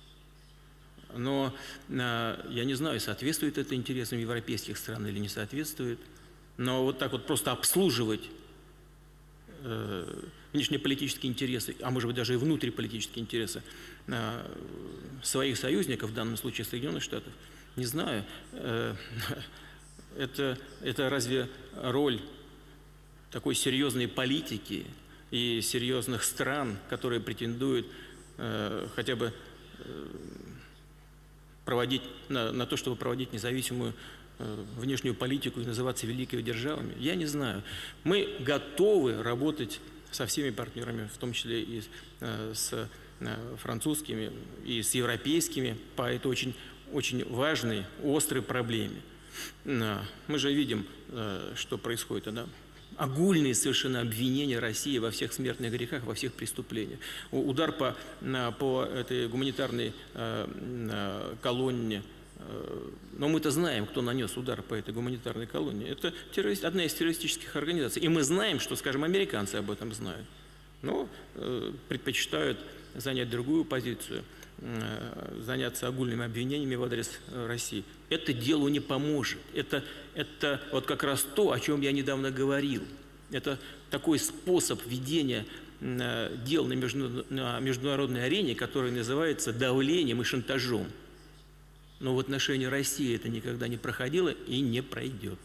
Но э, я не знаю, соответствует это интересам европейских стран или не соответствует. Но вот так вот просто обслуживать э, внешнеполитические интересы, а может быть даже и внутриполитические интересы э, своих союзников, в данном случае Соединенных Штатов, не знаю. Э, это, это разве роль такой серьезной политики и серьезных стран, которые претендуют э, хотя бы э, проводить, на, на то, чтобы проводить независимую э, внешнюю политику и называться великими державами? Я не знаю. Мы готовы работать со всеми партнерами, в том числе и э, с э, французскими, и с европейскими, по этой очень, очень важной, острой проблеме. Э, мы же видим, э, что происходит, да? Огульные совершенно обвинения России во всех смертных грехах, во всех преступлениях. Удар по, по этой гуманитарной э, колонне. Но мы-то знаем, кто нанес удар по этой гуманитарной колонне. Это террорист, одна из террористических организаций. И мы знаем, что, скажем, американцы об этом знают. Но э, предпочитают занять другую позицию, э, заняться огульными обвинениями в адрес России. Это делу не поможет. Это, это вот как раз то, о чем я недавно говорил. Это такой способ ведения э, дел на, между, на международной арене, который называется давлением и шантажом. Но в отношении России это никогда не проходило и не пройдет.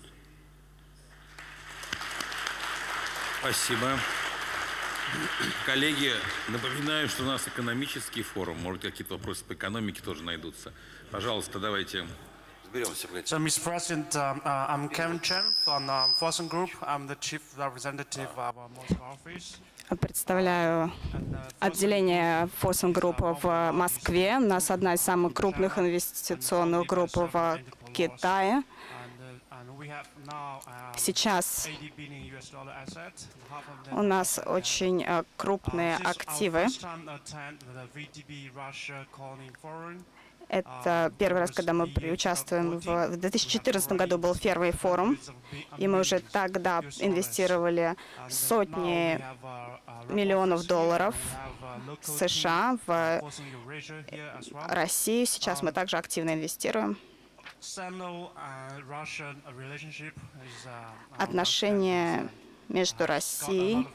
Спасибо. Коллеги, напоминаю, что у нас экономический форум. Может, какие-то вопросы по экономике тоже найдутся. Пожалуйста, давайте. So, Mister President, um, uh, I'm Kevin Chen from uh, Fosun Group. I'm the chief representative of our Moscow office. Представляю отделение Fosun Group в Москве. У нас одна из самых крупных инвестиционных групп в Китае. Сейчас у нас очень крупные активы. Это первый раз, когда мы участвуем. В, в две тысячи четырнадцатом году был первый форум, и мы уже тогда инвестировали сотни миллионов долларов в США, в Россию. Сейчас мы также активно инвестируем. Отношения между Россией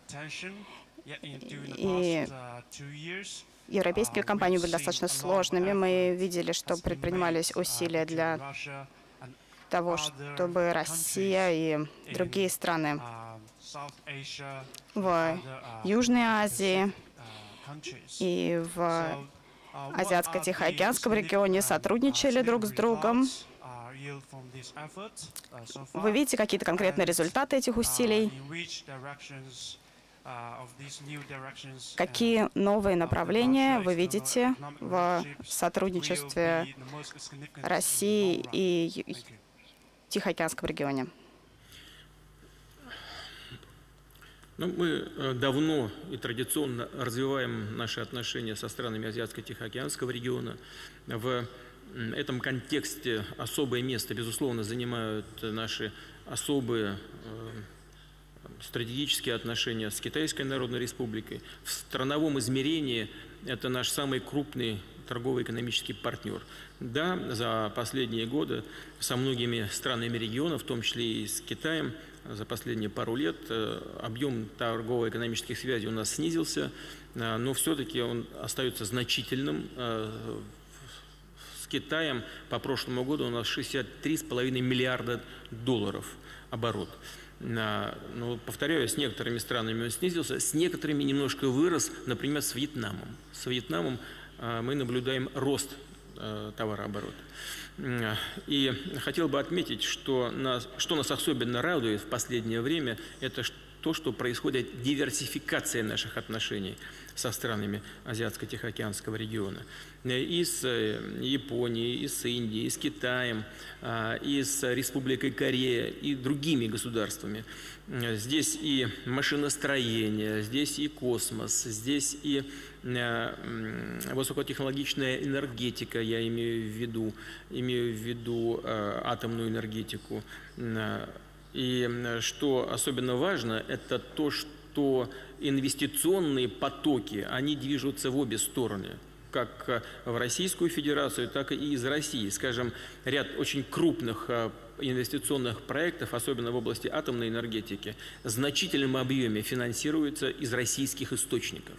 и европейские компании были достаточно сложными. Мы видели, что предпринимались усилия для того, чтобы Россия и другие страны в Южной Азии и в Азиатско-Тихоокеанском регионе сотрудничали друг с другом. Вы видите какие-то конкретные результаты этих усилий? Какие новые направления вы видите в сотрудничестве России и Тихоокеанском регионе? Ну, мы давно и традиционно развиваем наши отношения со странами Азиатско-Тихоокеанского региона. В этом контексте особое место, безусловно, занимают наши особые стратегические отношения с Китайской Народной Республикой. В страновом измерении это наш самый крупный торгово-экономический партнер. Да, за последние годы со многими странами региона, в том числе и с Китаем, за последние пару лет объем торгово-экономических связей у нас снизился, но все-таки он остается значительным. С Китаем по прошлому году у нас шестьдесят три с половиной миллиарда долларов оборот. Но, повторяю, с некоторыми странами он снизился, с некоторыми немножко вырос, например, с Вьетнамом. С Вьетнамом мы наблюдаем рост товарооборота. И хотел бы отметить, что нас, что нас особенно радует в последнее время, это то, что происходит диверсификация наших отношений со странами Азиатско-Тихоокеанского региона. И с Японией, и с Индией, и с Китаем, и с Республикой Корея, и другими государствами. Здесь и машиностроение, здесь и космос, здесь и высокотехнологичная энергетика, я имею в виду, имею в виду атомную энергетику. И что особенно важно, это то, что инвестиционные потоки, они движутся в обе стороны, как в Российскую Федерацию, так и из России. Скажем, ряд очень крупных инвестиционных проектов, особенно в области атомной энергетики, в значительном объеме финансируются из российских источников.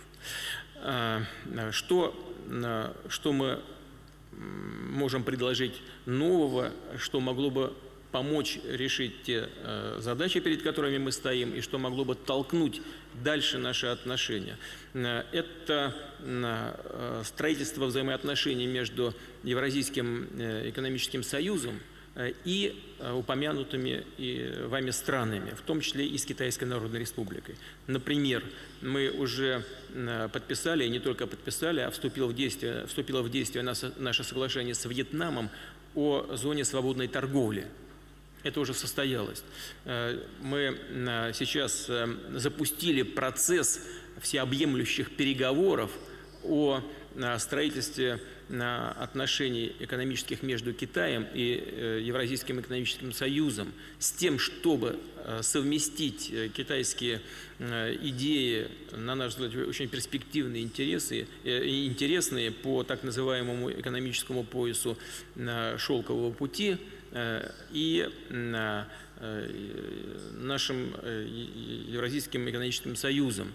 Что, что мы можем предложить нового, что могло бы помочь решить те задачи, перед которыми мы стоим, и что могло бы толкнуть дальше наши отношения. Это строительство взаимоотношений между Евразийским экономическим союзом и упомянутыми и вами странами, в том числе и с Китайской Народной Республикой. Например, мы уже подписали, и не только подписали, а вступило в действие, вступило в действие наше соглашение с Вьетнамом о зоне свободной торговли. Это уже состоялось. Мы сейчас запустили процесс всеобъемлющих переговоров о строительстве отношений экономических между Китаем и Евразийским экономическим союзом с тем, чтобы совместить китайские идеи, на наш взгляд, очень перспективные интересы, интересные по так называемому экономическому поясу шелкового пути и нашим Евразийским экономическим союзом.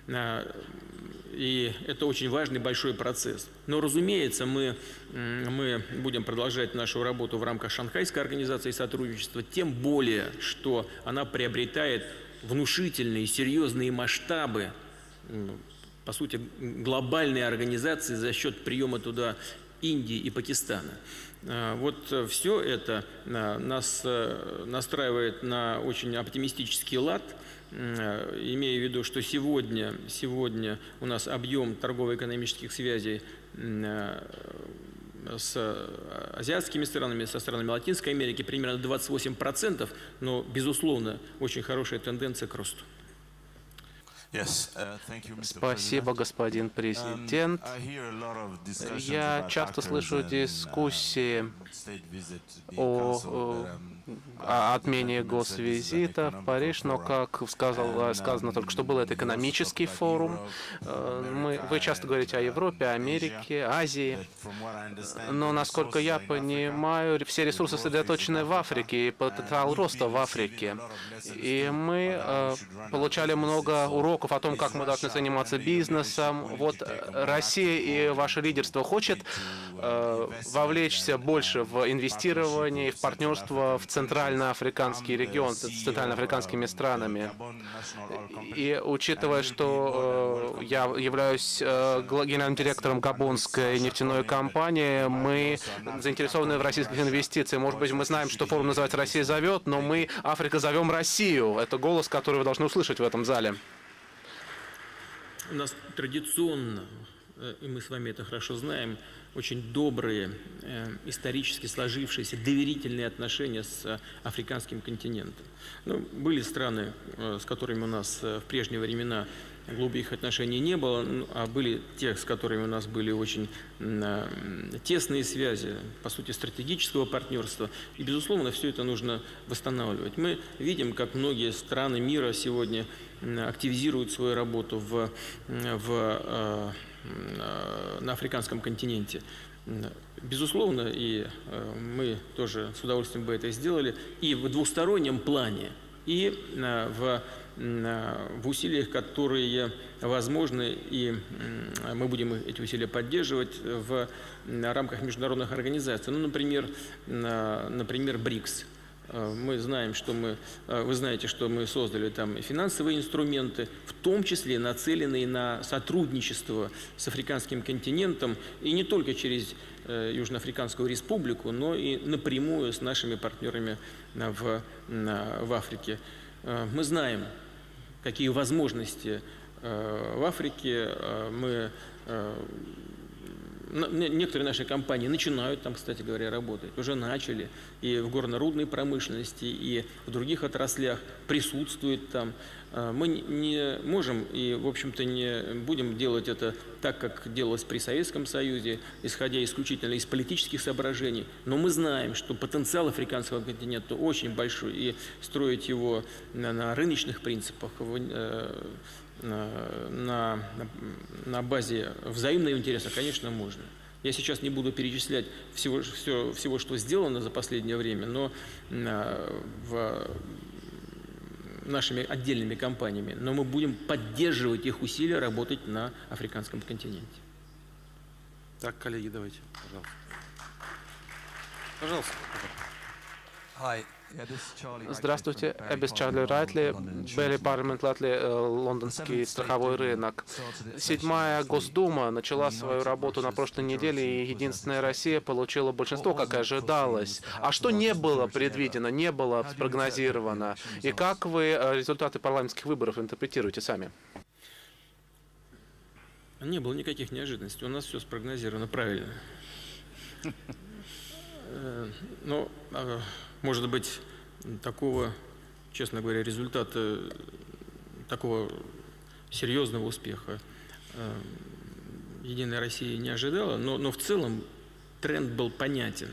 И это очень важный большой процесс. Но, разумеется, мы, мы будем продолжать нашу работу в рамках Шанхайской организации сотрудничества, тем более, что она приобретает внушительные, серьезные масштабы, по сути, глобальной организации за счет приема туда Индии и Пакистана. Вот все это нас настраивает на очень оптимистический лад, имея в виду, что сегодня, сегодня у нас объем торгово-экономических связей с азиатскими странами, со странами Латинской Америки примерно двадцать восемь процентов, но, безусловно, очень хорошая тенденция к росту. Спасибо, господин президент. Я часто слышу дискуссии о, о отмене госвизита в Париж, но, как сказал, сказано только что, был это экономический форум. Мы, вы часто говорите о Европе, Америке, Азии, но, насколько я понимаю, все ресурсы сосредоточены в Африке и потенциал роста в Африке. И мы получали много уроков о том, как мы должны заниматься бизнесом. Вот Россия и ваше лидерство хочет э, вовлечься больше в инвестирование, в партнерство в центральноафриканский регион с центральноафриканскими странами. И учитывая, что э, я являюсь э, генеральным директором Габонской нефтяной компании, мы заинтересованы в российских инвестициях. Может быть, мы знаем, что форум называется «Россия зовет», но мы, Африка, зовем Россию. Это голос, который вы должны услышать в этом зале. У нас традиционно, и мы с вами это хорошо знаем, очень добрые, исторически сложившиеся, доверительные отношения с африканским континентом. Ну, были страны, с которыми у нас в прежние времена глубоких отношений не было, а были те, с которыми у нас были очень тесные связи, по сути, стратегического партнерства. И, безусловно, все это нужно восстанавливать. Мы видим, как многие страны мира сегодня активизируют свою работу в, в, на африканском континенте. Безусловно, и мы тоже с удовольствием бы это сделали, и в двустороннем плане, и в, в усилиях, которые возможны, и мы будем эти усилия поддерживать в рамках международных организаций. Ну, например, например, БРИКС. Мы знаем, что мы, вы знаете, что мы создали там финансовые инструменты, в том числе нацеленные на сотрудничество с африканским континентом, и не только через Южноафриканскую республику, но и напрямую с нашими партнерами в, в Африке. Мы знаем, какие возможности в Африке. Мы, некоторые наши компании начинают там, кстати говоря, работать, уже начали, и в горно-рудной промышленности, и в других отраслях присутствуют там. Мы не можем и, в общем-то, не будем делать это так, как делалось при Советском Союзе, исходя исключительно из политических соображений. Но мы знаем, что потенциал африканского континента очень большой, и строить его на, на рыночных принципах, на, на, на базе взаимного интереса, конечно, можно. Я сейчас не буду перечислять всего, все, всего, что сделано за последнее время, но в нашими отдельными компаниями, но мы будем поддерживать их усилия работать на африканском континенте. Так, коллеги, давайте, пожалуйста. Пожалуйста. Здравствуйте, Эбис Чарли Райтли, Белли Парламент Латли, лондонский страховой рынок. Седьмая Госдума начала свою работу на прошлой неделе, и единственная Россия получила большинство, как и ожидалось. А что не было предвидено, не было спрогнозировано? И как вы результаты парламентских выборов интерпретируете сами? Не было никаких неожиданностей. У нас все спрогнозировано правильно. Но, может быть, такого, честно говоря, результата, такого серьезного успеха Единая Россия не ожидала, но, но в целом тренд был понятен.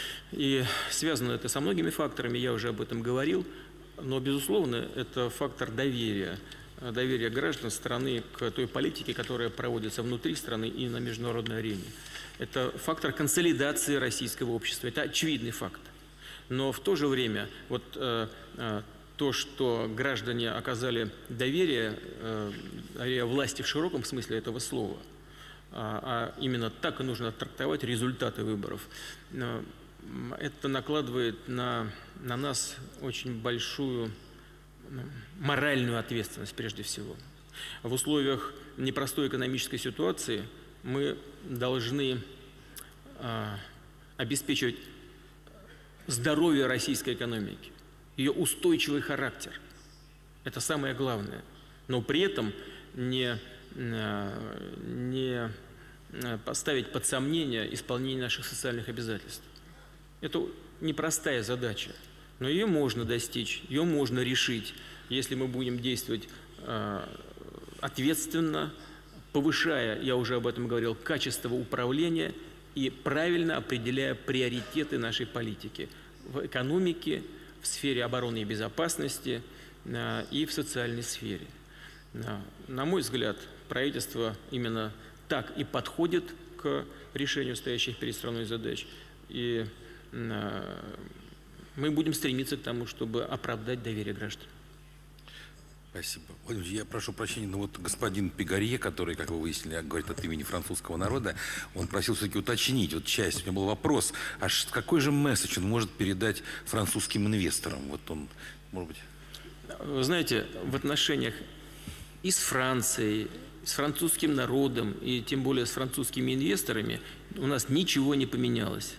И связано это со многими факторами, я уже об этом говорил, но, безусловно, это фактор доверия. Доверие граждан страны к той политике, которая проводится внутри страны и на международной арене. Это фактор консолидации российского общества. Это очевидный факт. Но в то же время вот, э, э, то, что граждане оказали доверие э, власти в широком смысле этого слова, а, а именно так и нужно трактовать результаты выборов, э, это накладывает на, на нас очень большую моральную ответственность прежде всего. В условиях непростой экономической ситуации мы должны э, обеспечивать здоровье российской экономики, ее устойчивый характер. Это самое главное. Но при этом не, э, не поставить под сомнение исполнение наших социальных обязательств. Это непростая задача. Но ее можно достичь, ее можно решить, если мы будем действовать э, ответственно, повышая, я уже об этом говорил, качество управления и правильно определяя приоритеты нашей политики в экономике, в сфере обороны и безопасности э, и в социальной сфере. Э, на мой взгляд, правительство именно так и подходит к решению стоящих перед страной задач. И э, мы будем стремиться к тому, чтобы оправдать доверие граждан. Спасибо. Владимир, я прошу прощения, но вот господин Пегарье, который, как вы выяснили, говорит от имени французского народа, он просил все-таки уточнить вот часть. У меня был вопрос, а какой же месседж он может передать французским инвесторам? Вот он, может быть... Вы знаете, в отношениях и с Францией, с французским народом, и тем более с французскими инвесторами у нас ничего не поменялось.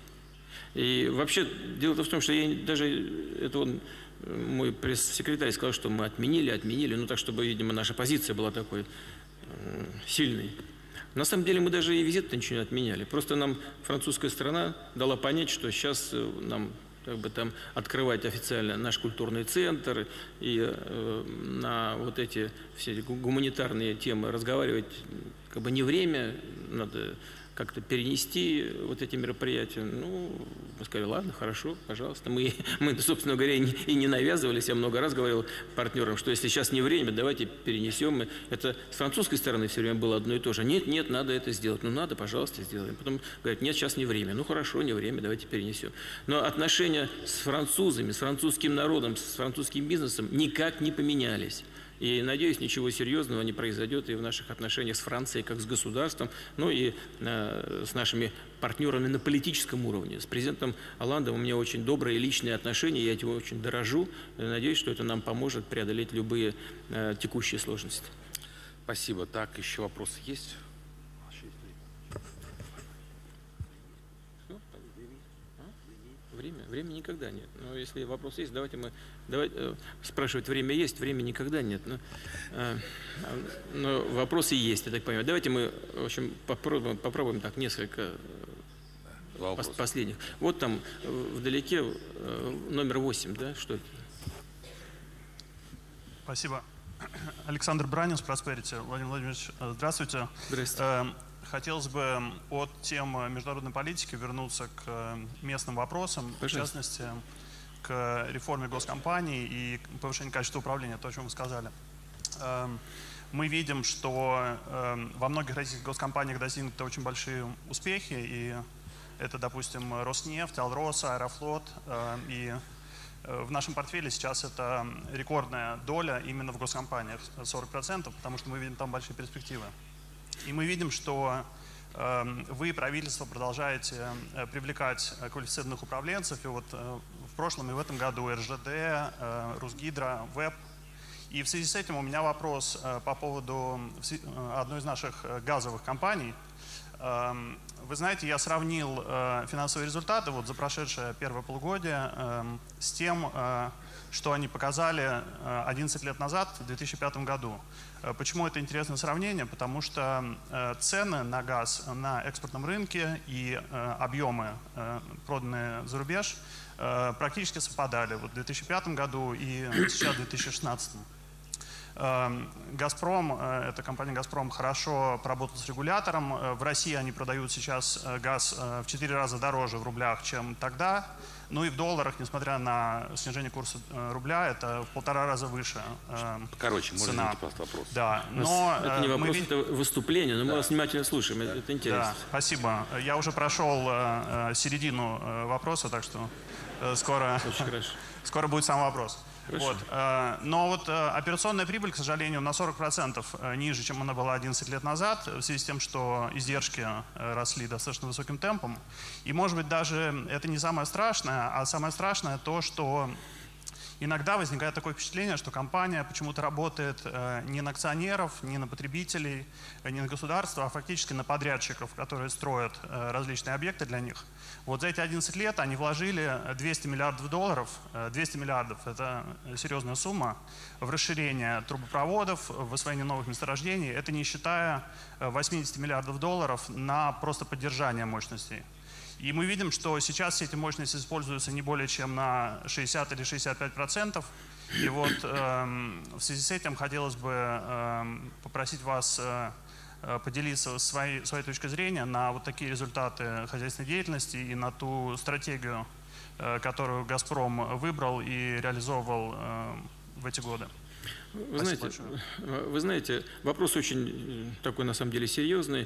И вообще, дело в том, что я даже, это он, мой пресс-секретарь сказал, что мы отменили, отменили, ну так, чтобы, видимо, наша позиция была такой э, сильной. На самом деле мы даже и визит-то ничего не отменяли. Просто нам французская сторона дала понять, что сейчас нам как бы там открывать официально наш культурный центр и э, на вот эти все гуманитарные темы разговаривать как бы не время, надо как-то перенести вот эти мероприятия. Ну, мы сказали, ладно, хорошо, пожалуйста. Мы, мы собственно говоря, и не навязывались. Я много раз говорил партнерам, что если сейчас не время, давайте перенесем. Это с французской стороны все время было одно и то же. Нет, нет, надо это сделать. Ну, надо, пожалуйста, сделаем. Потом говорят, нет, сейчас не время. Ну, хорошо, не время, давайте перенесем. Но отношения с французами, с французским народом, с французским бизнесом никак не поменялись. И, надеюсь, ничего серьезного не произойдет и в наших отношениях с Францией, как с государством, ну и э, с нашими партнерами на политическом уровне. С президентом Олландом у меня очень добрые личные отношения, я его очень дорожу. И надеюсь, что это нам поможет преодолеть любые э, текущие сложности. Спасибо. Так, еще вопросы есть? Время? Времени никогда нет. Но если вопрос есть, давайте мы... Давайте, э, спрашивать, время есть, времени никогда нет. Но, э, но вопросы есть, я так понимаю. Давайте мы, в общем, попробуем, попробуем так несколько пос, последних. Вот там вдалеке э, номер восемь, да? Что это? Спасибо. Александр Бранин с Prosperity. Владимир Владимирович, здравствуйте. Здравствуйте. Хотелось бы от темы международной политики вернуться к местным вопросам, Пожалуйста. В частности, к реформе госкомпаний и повышению качества управления, то, о чем вы сказали. Мы видим, что во многих российских госкомпаниях достигнуты очень большие успехи, и это, допустим, Роснефть, Алроса, Аэрофлот, и в нашем портфеле сейчас это рекордная доля именно в госкомпаниях, сорок процентов, потому что мы видим там большие перспективы. И мы видим, что э, вы, правительство, продолжаете э, привлекать квалифицированных управленцев. И вот э, в прошлом и в этом году эр жэ дэ, э, Русгидро, ВЭП. И в связи с этим у меня вопрос э, по поводу э, одной из наших э, газовых компаний. Э, вы знаете, я сравнил э, финансовые результаты вот, за прошедшее первое полугодие э, с тем, э, что они показали э, одиннадцать лет назад, в две тысячи пятом году. Почему это интересное сравнение? Потому что э, цены на газ на экспортном рынке и э, объемы, э, проданные за рубеж, э, практически совпадали вот в две тысячи пятом году и сейчас в две тысячи шестнадцатом. Э, «Газпром», э, эта компания «Газпром» хорошо поработала с регулятором. Э, в России они продают сейчас э, газ э, в четыре раза дороже в рублях, чем тогда. Ну и в долларах, несмотря на снижение курса э, рубля, это в полтора раза выше э, Короче, можно цена. задать просто вопрос. Да, но, это не вопрос, мы... это выступление, но да. мы вас внимательно слушаем, это, это интересно. Да, спасибо. Я уже прошел э, середину э, вопроса, так что э, скоро, скоро будет сам вопрос. Вот. Но вот операционная прибыль, к сожалению, на сорок процентов ниже, чем она была одиннадцать лет назад, в связи с тем, что издержки росли достаточно высоким темпом. И, может быть, даже это не самое страшное, а самое страшное то, что иногда возникает такое впечатление, что компания почему-то работает не на акционеров, не на потребителей, не на государство, а фактически на подрядчиков, которые строят различные объекты для них. Вот за эти одиннадцать лет они вложили двести миллиардов долларов. двести миллиардов – это серьезная сумма в расширение трубопроводов, в освоение новых месторождений. Это не считая восьмидесяти миллиардов долларов на просто поддержание мощностей. И мы видим, что сейчас все эти мощности используются не более чем на шестьдесят или шестьдесят пять процентов. И вот э, в связи с этим хотелось бы э, попросить вас э, поделиться своей, своей точкой зрения на вот такие результаты хозяйственной деятельности и на ту стратегию, э, которую «Газпром» выбрал и реализовывал э, в эти годы. Вы знаете, вы знаете, вопрос очень такой, на самом деле, серьезный,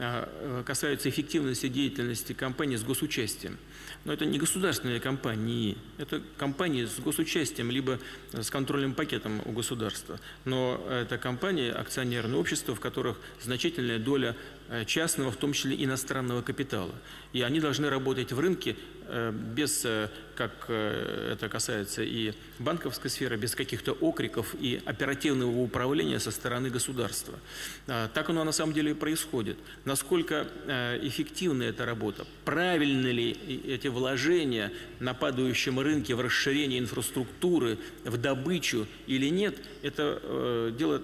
касается эффективности деятельности компании с госучастием. Но это не государственные компании, это компании с госучастием, либо с контрольным пакетом у государства. Но это компании, акционерные общества, в которых значительная доля частного, в том числе иностранного капитала. И они должны работать в рынке без, как это касается и банковской сферы, без каких-то окриков и оперативного управления со стороны государства. Так оно на самом деле и происходит. Насколько эффективна эта работа, правильны ли эти вложения на падающем рынке в расширение инфраструктуры, в добычу или нет, это дело,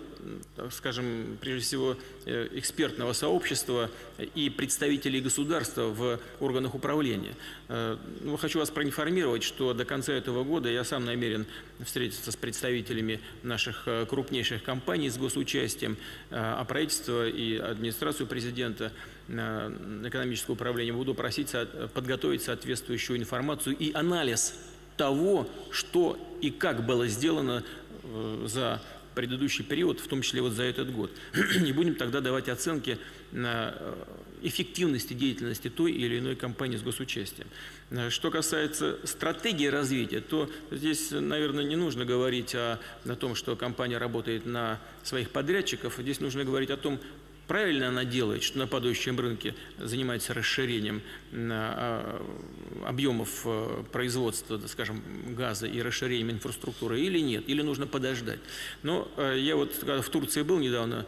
скажем, прежде всего экспертного сообщества и представителей государства в органах управления. Ну, хочу вас проинформировать, что до конца этого года я сам намерен встретиться с представителями наших крупнейших компаний с госучастием, а правительство и администрацию президента, экономическое управление буду просить подготовить соответствующую информацию и анализ того, что и как было сделано за предыдущий период, в том числе вот за этот год. И будем тогда давать оценки на эффективности деятельности той или иной компании с госучастием. Что касается стратегии развития, то здесь, наверное, не нужно говорить о, о том, что компания работает на своих подрядчиков. Здесь нужно говорить о том, правильно она делает, что на падающем рынке занимается расширением объемов производства, скажем, газа и расширением инфраструктуры или нет, или нужно подождать. Но я вот когда в Турции был недавно,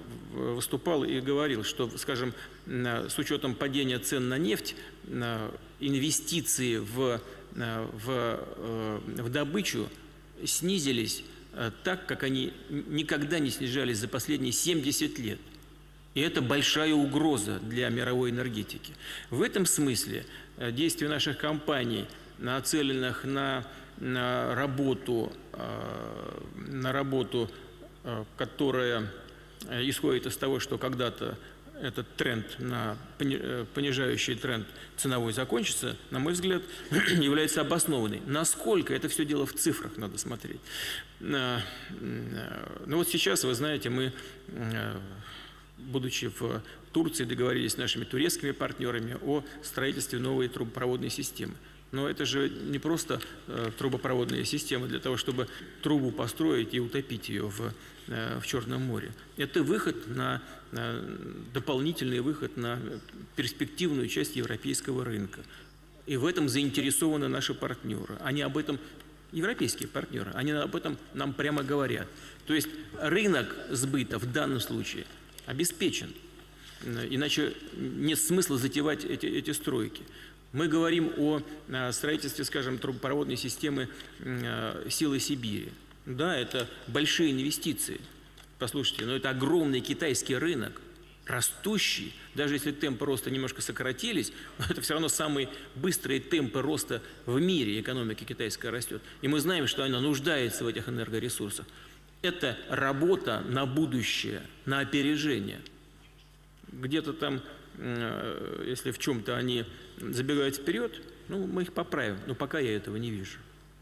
выступал и говорил, что, скажем, с учетом падения цен на нефть, инвестиции в, в, в добычу снизились так, как они никогда не снижались за последние семьдесят лет. И это большая угроза для мировой энергетики. В этом смысле действия наших компаний, нацеленных на, на работу, на работу, которая исходит из того, что когда-то этот тренд, на понижающий тренд ценовой закончится, на мой взгляд, является обоснованной. Насколько это все дело в цифрах надо смотреть. Ну вот сейчас, вы знаете, мы, будучи в Турции, договорились с нашими турецкими партнерами о строительстве новой трубопроводной системы. Но это же не просто э, трубопроводная система для того, чтобы трубу построить и утопить ее в, э, в Черном море. Это выход на, на дополнительный выход на перспективную часть европейского рынка. И в этом заинтересованы наши партнеры. Они об этом, европейские партнеры, они об этом нам прямо говорят. То есть рынок сбыта в данном случае обеспечен. Иначе нет смысла затевать эти, эти стройки. Мы говорим о строительстве, скажем, трубопроводной системы «Силы Сибири». Да, это большие инвестиции, послушайте, но это огромный китайский рынок, растущий. Даже если темпы роста немножко сократились, это все равно самые быстрые темпы роста в мире, экономика китайская растет. И мы знаем, что она нуждается в этих энергоресурсах. Это работа на будущее, на опережение. Где-то там, если в чем-то они забегают вперед, ну, мы их поправим, но пока я этого не вижу.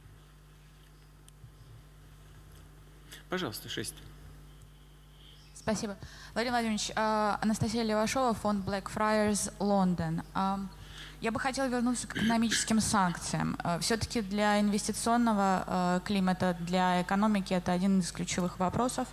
Пожалуйста, шесть. Спасибо. Владимир Владимирович, Анастасия Левашова, фонд Blackfriars, Лондон. Я бы хотела вернуться к экономическим санкциям. Все-таки для инвестиционного климата, для экономики это один из ключевых вопросов.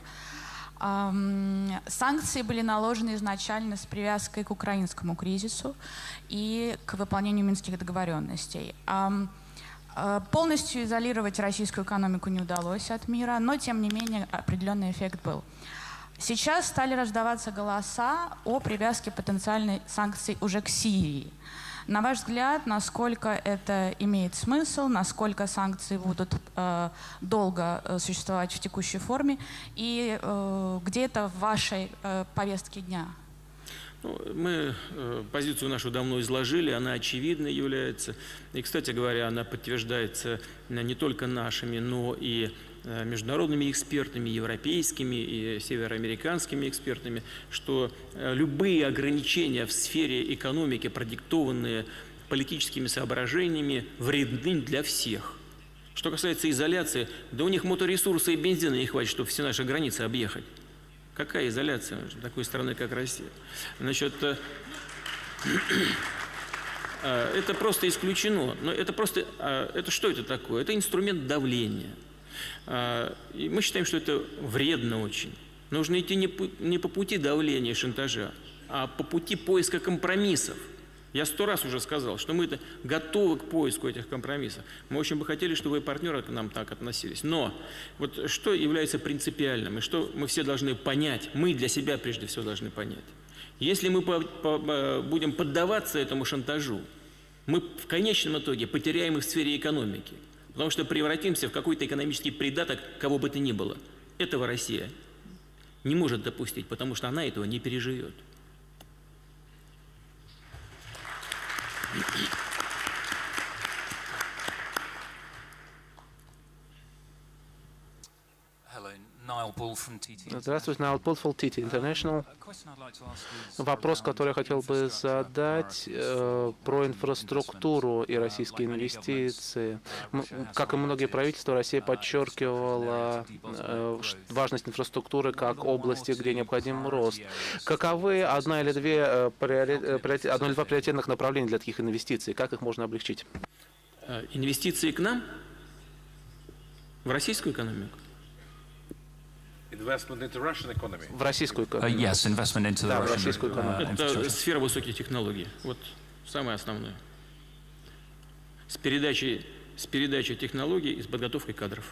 Санкции были наложены изначально с привязкой к украинскому кризису и к выполнению минских договоренностей. Полностью изолировать российскую экономику не удалось от мира, но тем не менее определенный эффект был. Сейчас стали раздаваться голоса о привязке потенциальной санкций уже к Сирии. На ваш взгляд, насколько это имеет смысл, насколько санкции будут э, долго э, существовать в текущей форме, и э, где это в вашей э, повестке дня? Ну, мы э, позицию нашу давно изложили, она очевидной является. И, кстати говоря, она подтверждается не только нашими, но и международными экспертами, европейскими и североамериканскими экспертами, что любые ограничения в сфере экономики, продиктованные политическими соображениями, вредны для всех. Что касается изоляции, да у них моторесурса и бензина не хватит, чтобы все наши границы объехать. Какая изоляция такой страны, как Россия? Значит, это просто исключено. Но это просто, это что это такое? Это инструмент давления. И мы считаем, что это вредно очень. Нужно идти не по, не по пути давления и шантажа, а по пути поиска компромиссов. Я сто раз уже сказал, что мы готовы к поиску этих компромиссов. Мы очень бы хотели, чтобы и партнеры к нам так относились. Но вот что является принципиальным, и что мы все должны понять, мы для себя прежде всего должны понять. Если мы по, по, будем поддаваться этому шантажу, мы в конечном итоге потеряем их в сфере экономики. Потому что превратимся в какой-то экономический придаток, кого бы то ни было. Этого Россия не может допустить, потому что она этого не переживет. Здравствуйте, Найл Булл, ти ти International. Вопрос, который я хотел бы задать э, про инфраструктуру и российские инвестиции. Как и многие правительства, Россия подчеркивала э, важность инфраструктуры как области, где необходим рост. Каковы одна или две, э, приори... одно или два приоритетных направления для таких инвестиций? Как их можно облегчить? Инвестиции к нам? В российскую экономику? В российскую экономику. Uh, yes, investment into the да, Russian, в российскую экономику. Это сфера высоких технологий. Вот самое основное. С передачей, с передачей технологий и с подготовкой кадров.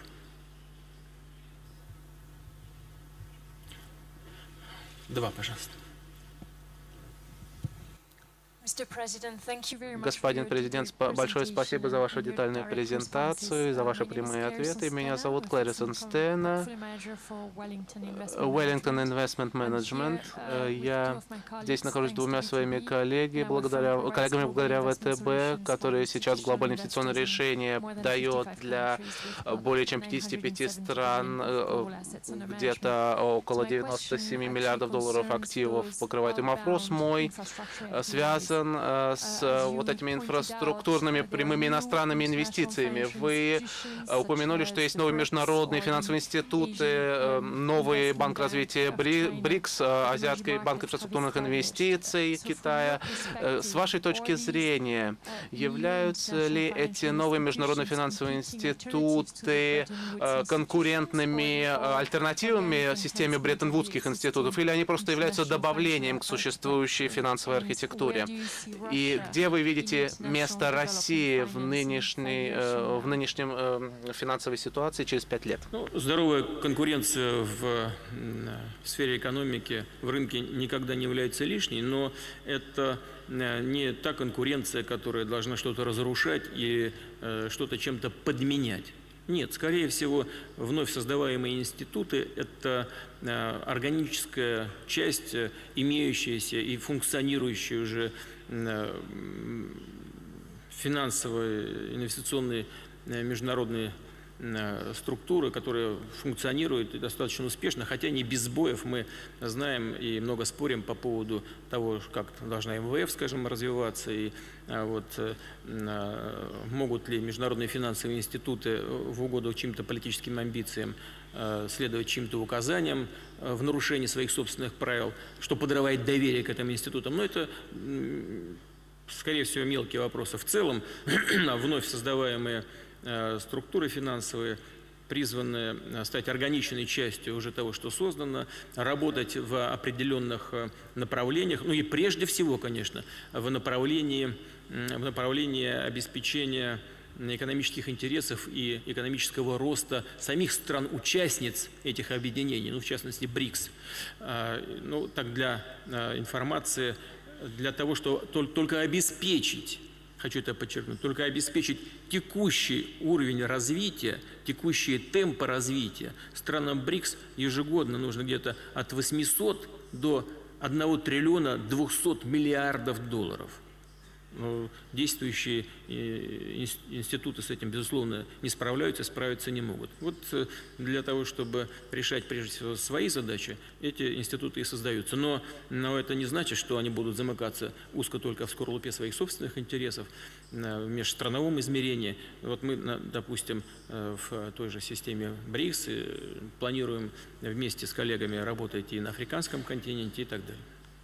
Два, пожалуйста. Господин президент, большое спасибо за вашу детальную презентацию, за ваши прямые ответы. Меня зовут Клэрисон Стена, Wellington Investment Management. Я здесь нахожусь с двумя своими коллеги, благодаря, коллегами благодаря ВТБ, которые сейчас глобальное инвестиционное решение дает для более чем пятидесяти пяти стран, где-то около девяноста семи миллиардов долларов активов покрывает. И вопрос мой связан с вот этими инфраструктурными прямыми иностранными инвестициями. Вы упомянули, что есть новые международные финансовые институты, новый банк развития БРИКС, Азиатский банк инфраструктурных инвестиций Китая. С вашей точки зрения, являются ли эти новые международные финансовые институты конкурентными альтернативами системе Бреттон-Вудских институтов, или они просто являются добавлением к существующей финансовой архитектуре? И где вы видите место России в, нынешней, в нынешнем финансовой ситуации через пять лет? Ну, здоровая конкуренция в, в сфере экономики, в рынке никогда не является лишней, но это не та конкуренция, которая должна что-то разрушать и что-то чем-то подменять. Нет, скорее всего, вновь создаваемые институты – это органическая часть, имеющаяся и функционирующая уже финансовые, инвестиционные международные структуры, которые функционируют достаточно успешно, хотя не без сбоев. Мы знаем и много спорим по поводу того, как должна эм вэ эф, скажем, развиваться, и вот, могут ли международные финансовые институты в угоду чьим-то политическим амбициям следовать чьим-то указаниям в нарушении своих собственных правил, что подрывает доверие к этим институтам. Но это, скорее всего, мелкие вопросы. В целом, вновь создаваемые структуры финансовые, призванные стать органичной частью уже того, что создано, работать в определенных направлениях, ну и прежде всего, конечно, в направлении, в направлении обеспечения экономических интересов и экономического роста самих стран-участниц этих объединений, ну, в частности, БРИКС. Ну, так для информации, для того, что только обеспечить, хочу это подчеркнуть, только обеспечить текущий уровень развития, текущие темпы развития странам БРИКС ежегодно нужно где-то от восьмисот до одного триллиона двухсот миллиардов долларов. Но действующие институты с этим, безусловно, не справляются, справиться не могут. Вот для того, чтобы решать прежде всего свои задачи, эти институты и создаются. Но, но это не значит, что они будут замыкаться узко только в скорлупе своих собственных интересов, в межстрановом измерении. Вот мы, допустим, в той же системе БРИКС планируем вместе с коллегами работать и на африканском континенте и так далее.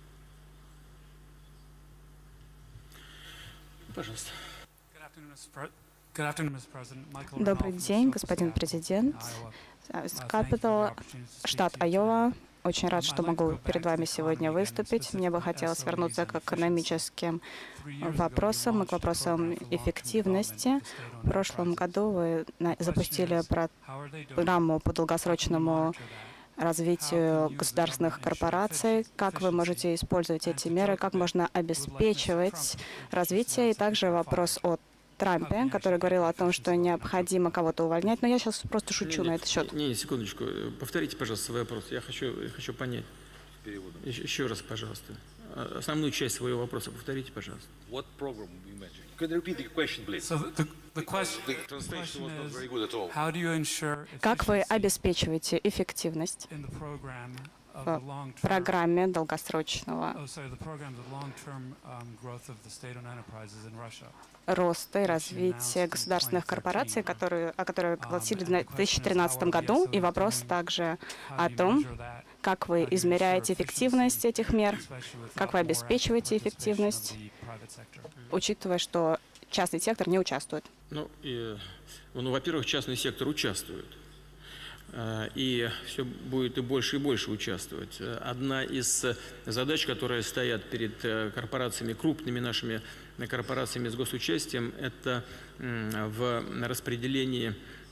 Пожалуйста. Добрый день, господин президент. Капитал, штат Айова. Очень рад, что могу перед вами сегодня выступить. Мне бы хотелось вернуться к экономическим вопросам и к вопросам эффективности. В прошлом году вы запустили программу по долгосрочному развитию государственных корпораций, как вы можете использовать эти меры, как можно обеспечивать развитие. И также вопрос о Трампе, который говорил о том, что необходимо кого-то увольнять. Но я сейчас просто шучу не, на этот счет. Не, не, секундочку. Повторите, пожалуйста, свой вопрос. Я хочу, я хочу понять. Еще, еще раз, пожалуйста. Основную часть своего вопроса повторите, пожалуйста. What program you mentioned? Could you repeat the question, please? So the, the question, the translation was not very good at all. How do you ensure Как вы обеспечиваете эффективность in the program of в the long-term программе долгосрочного oh, sorry, the program of the long-term um, growth of the state-owned enterprises in Russia? роста и развития государственных корпораций, которые, о которых огласили в две тысячи тринадцатом году, и вопрос также о том, как вы измеряете эффективность этих мер, как вы обеспечиваете эффективность, учитывая, что частный сектор не участвует. Ну, и, ну, во-первых, частный сектор участвует. И все будет и больше и больше участвовать. Одна из задач, которые стоят перед корпорациями, крупными нашими корпорациями с госучастием, это в распределении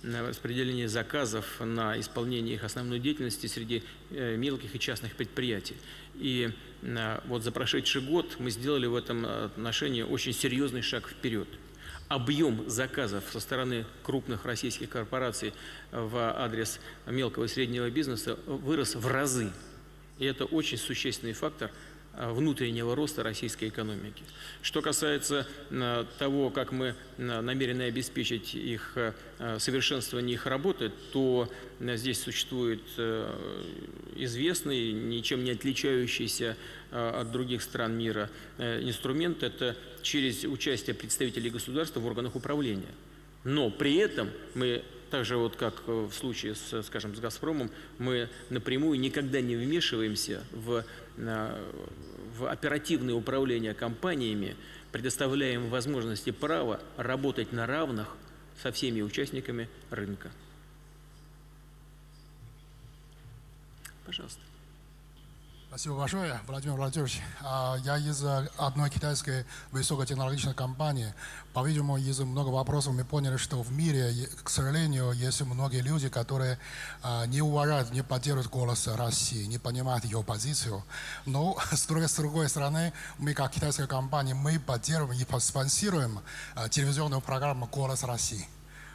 распределение заказов на исполнение их основной деятельности среди мелких и частных предприятий. И вот за прошедший год мы сделали в этом отношении очень серьезный шаг вперед. Объем заказов со стороны крупных российских корпораций в адрес мелкого и среднего бизнеса вырос в разы. И это очень существенный фактор внутреннего роста российской экономики. Что касается того, как мы намерены обеспечить их совершенствование их работы, то здесь существует известный, ничем не отличающийся от других стран мира инструмент – это через участие представителей государства в органах управления. Но при этом мы, так же вот как в случае, с, скажем, с «Газпромом», мы напрямую никогда не вмешиваемся в, в оперативное управление компаниями, предоставляем возможности права работать на равных со всеми участниками рынка. Пожалуйста. Спасибо большое, Владимир Владимирович. Я из одной китайской высокотехнологичной компании. По-видимому, из много вопросов мы поняли, что в мире, к сожалению, есть многие люди, которые не уважают, не поддерживают голос России, не понимают ее позицию. Но с другой, с другой стороны, мы как китайская компания, мы поддерживаем и спонсируем телевизионную программу «Голос России».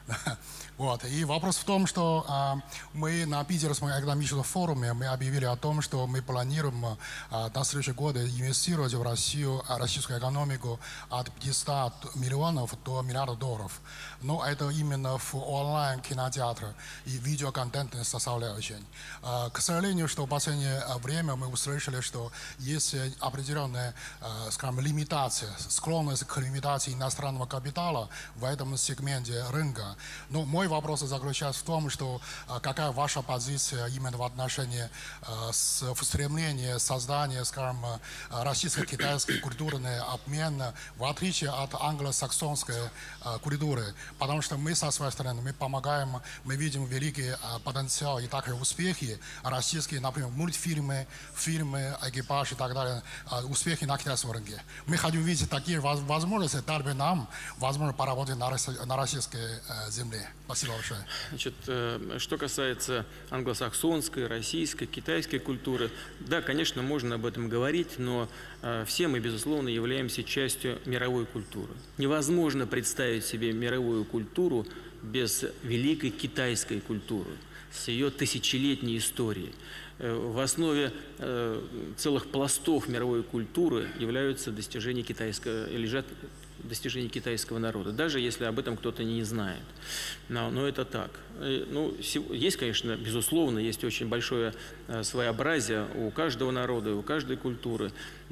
Вот. И вопрос в том, что а, мы на Питерском экономическом форуме мы объявили о том, что мы планируем а, на следующий год инвестировать в Россию, российскую экономику от пятисот миллионов до миллиарда долларов. Но это именно в онлайн-кинотеатры и видеоконтентной составляющей. А, к сожалению, что в последнее время мы услышали, что есть определенная, а, скажем, лимитация, склонность к лимитации иностранного капитала в этом сегменте рынка. Но мой вопрос заключается в том, что а, какая ваша позиция именно в отношении а, с, в стремлении создания, скажем, российско-китайской культурной обмена, в отличие от англосаксонской а, культуры. Потому что мы со своей стороны, мы помогаем, мы видим великий а, потенциал и также успехи российские, например, мультфильмы, фильмы, экипаж и так далее, а, успехи на китайском рынке. Мы хотим видеть такие возможности, дали бы нам возможность поработать на, на российской а, земле. Спасибо большое. Значит, что касается англосаксонской, российской, китайской культуры, да, конечно, можно об этом говорить, но все мы, безусловно, являемся частью мировой культуры. Невозможно представить себе мировую культуру без великой китайской культуры, с ее тысячелетней историей. В основе целых пластов мировой культуры являются достижения китайского, лежат достижений китайского народа, даже если об этом кто-то не знает. Но, но это так. Ну, есть, конечно, безусловно, есть очень большое своеобразие у каждого народа, у каждой культуры.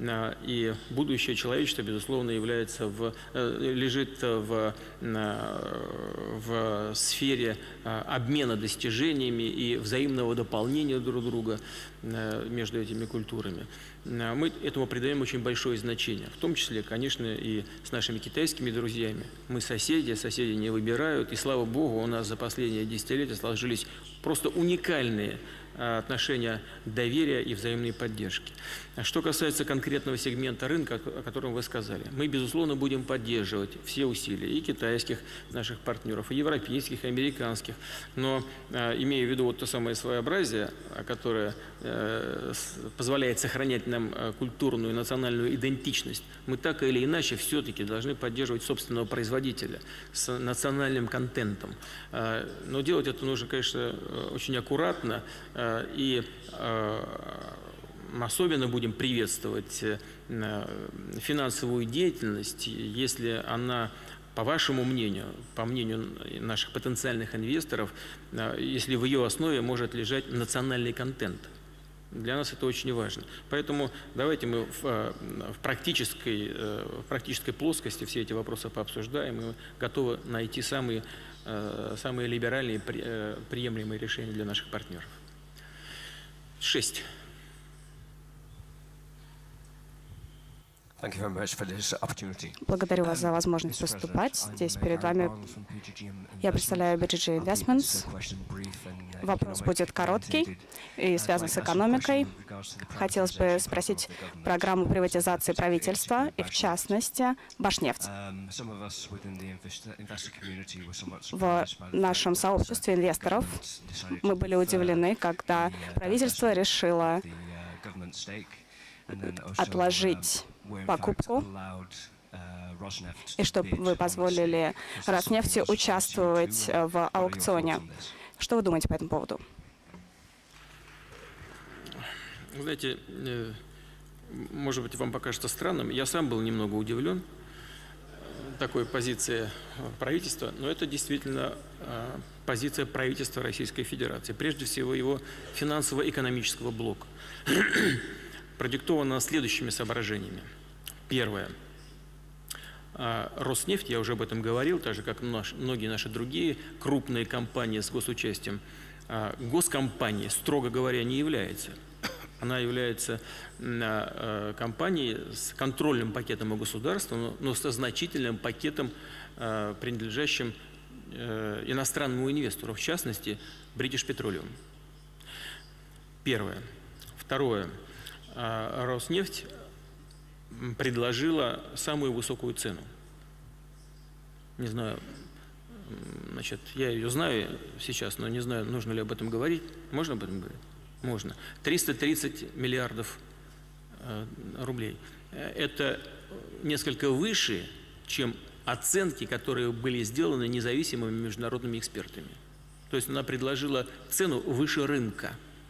И будущее человечества, безусловно, является в, лежит в, в сфере обмена достижениями и взаимного дополнения друг друга между этими культурами. Мы этому придаем очень большое значение, в том числе, конечно, и с нашими китайскими друзьями. Мы соседи, соседи не выбирают, и слава Богу, у нас за последние десятилетия сложились просто уникальные отношения доверия и взаимной поддержки. Что касается конкретного сегмента рынка, о котором вы сказали, мы, безусловно, будем поддерживать все усилия и китайских наших партнеров, и европейских, и американских, но имея в виду вот то самое своеобразие, которое позволяет сохранять нам культурную и национальную идентичность, мы так или иначе все-таки должны поддерживать собственного производителя с национальным контентом. Но делать это нужно, конечно, очень аккуратно, и особенно будем приветствовать финансовую деятельность, если она, по вашему мнению, по мнению наших потенциальных инвесторов, если в ее основе может лежать национальный контент. Для нас это очень важно. Поэтому давайте мы в, в, практической, в практической плоскости все эти вопросы пообсуждаем, и мы готовы найти самые, самые либеральные приемлемые решения для наших партнеров. Шесть. Благодарю вас за возможность выступать здесь перед вами. Я представляю би джи джи Investments. Вопрос будет короткий и связан с экономикой. Хотелось бы спросить программу приватизации правительства и, в частности, Башнефть. В нашем сообществе инвесторов мы были удивлены, когда правительство решило отложить покупку, и чтобы вы позволили Роснефти участвовать в аукционе. Что вы думаете по этому поводу? Вы знаете, может быть, вам покажется странным, я сам был немного удивлен такой позиции правительства, но это действительно позиция правительства Российской Федерации, прежде всего его финансово-экономического блока, продиктована следующими соображениями. Первое. Роснефть, я уже об этом говорил, так же, как наш, многие наши другие крупные компании с госучастием, госкомпанией, строго говоря, не является. Она является компанией с контрольным пакетом у государства, но со значительным пакетом, принадлежащим иностранному инвестору, в частности, British Petroleum. Первое. Второе. Роснефть предложила самую высокую цену. Не знаю, значит, я ее знаю сейчас, но не знаю, нужно ли об этом говорить. Можно об этом говорить? Можно. триста тридцать миллиардов э, рублей. Это несколько выше, чем оценки, которые были сделаны независимыми международными экспертами. То есть она предложила цену выше рынка.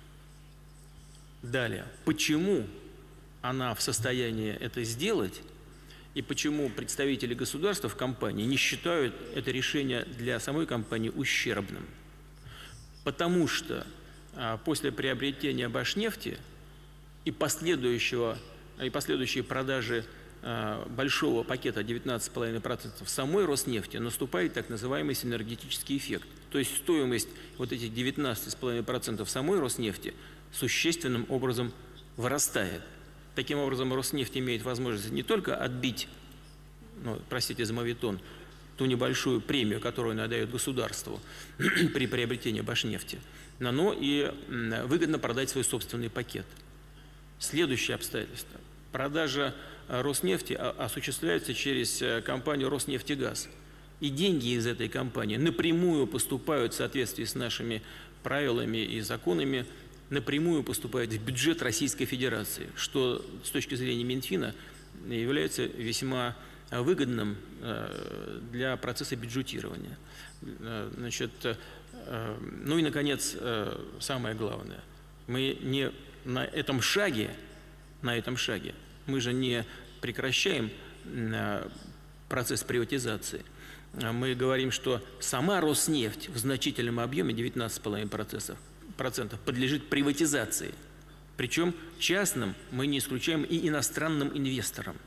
Далее, почему она в состоянии это сделать и почему представители государства в компании не считают это решение для самой компании ущербным? Потому что а, после приобретения Башнефти и, последующего, и последующей продажи а, большого пакета девятнадцать целых пять десятых процента самой Роснефти наступает так называемый синергетический эффект. То есть стоимость вот этих девятнадцати целых пяти десятых процента самой Роснефти существенным образом вырастает. Таким образом, Роснефть имеет возможность не только отбить, ну, простите за моветон, ту небольшую премию, которую она дает государству при приобретении Башнефти, но и выгодно продать свой собственный пакет. Следующее обстоятельство. Продажа Роснефти осуществляется через компанию Роснефтегаз. И деньги из этой компании напрямую поступают в соответствии с нашими правилами и законами, напрямую поступают в бюджет Российской Федерации, что с точки зрения Минфина является весьма выгодным для процесса бюджетирования. Значит, ну и, наконец, самое главное. Мы не на этом шаге, на этом шаге, мы же не прекращаем процесс приватизации. Мы говорим, что сама Роснефть в значительном объеме, девятнадцать целых пять десятых процента, подлежит приватизации. Причем частным мы не исключаем и иностранным инвесторам.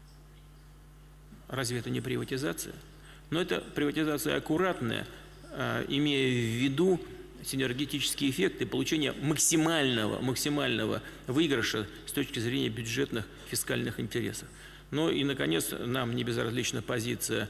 Разве это не приватизация? Но это приватизация аккуратная, имея в виду синергетический эффект и получение максимального, максимального выигрыша с точки зрения бюджетных фискальных интересов. Ну и, наконец, нам не безразлична позиция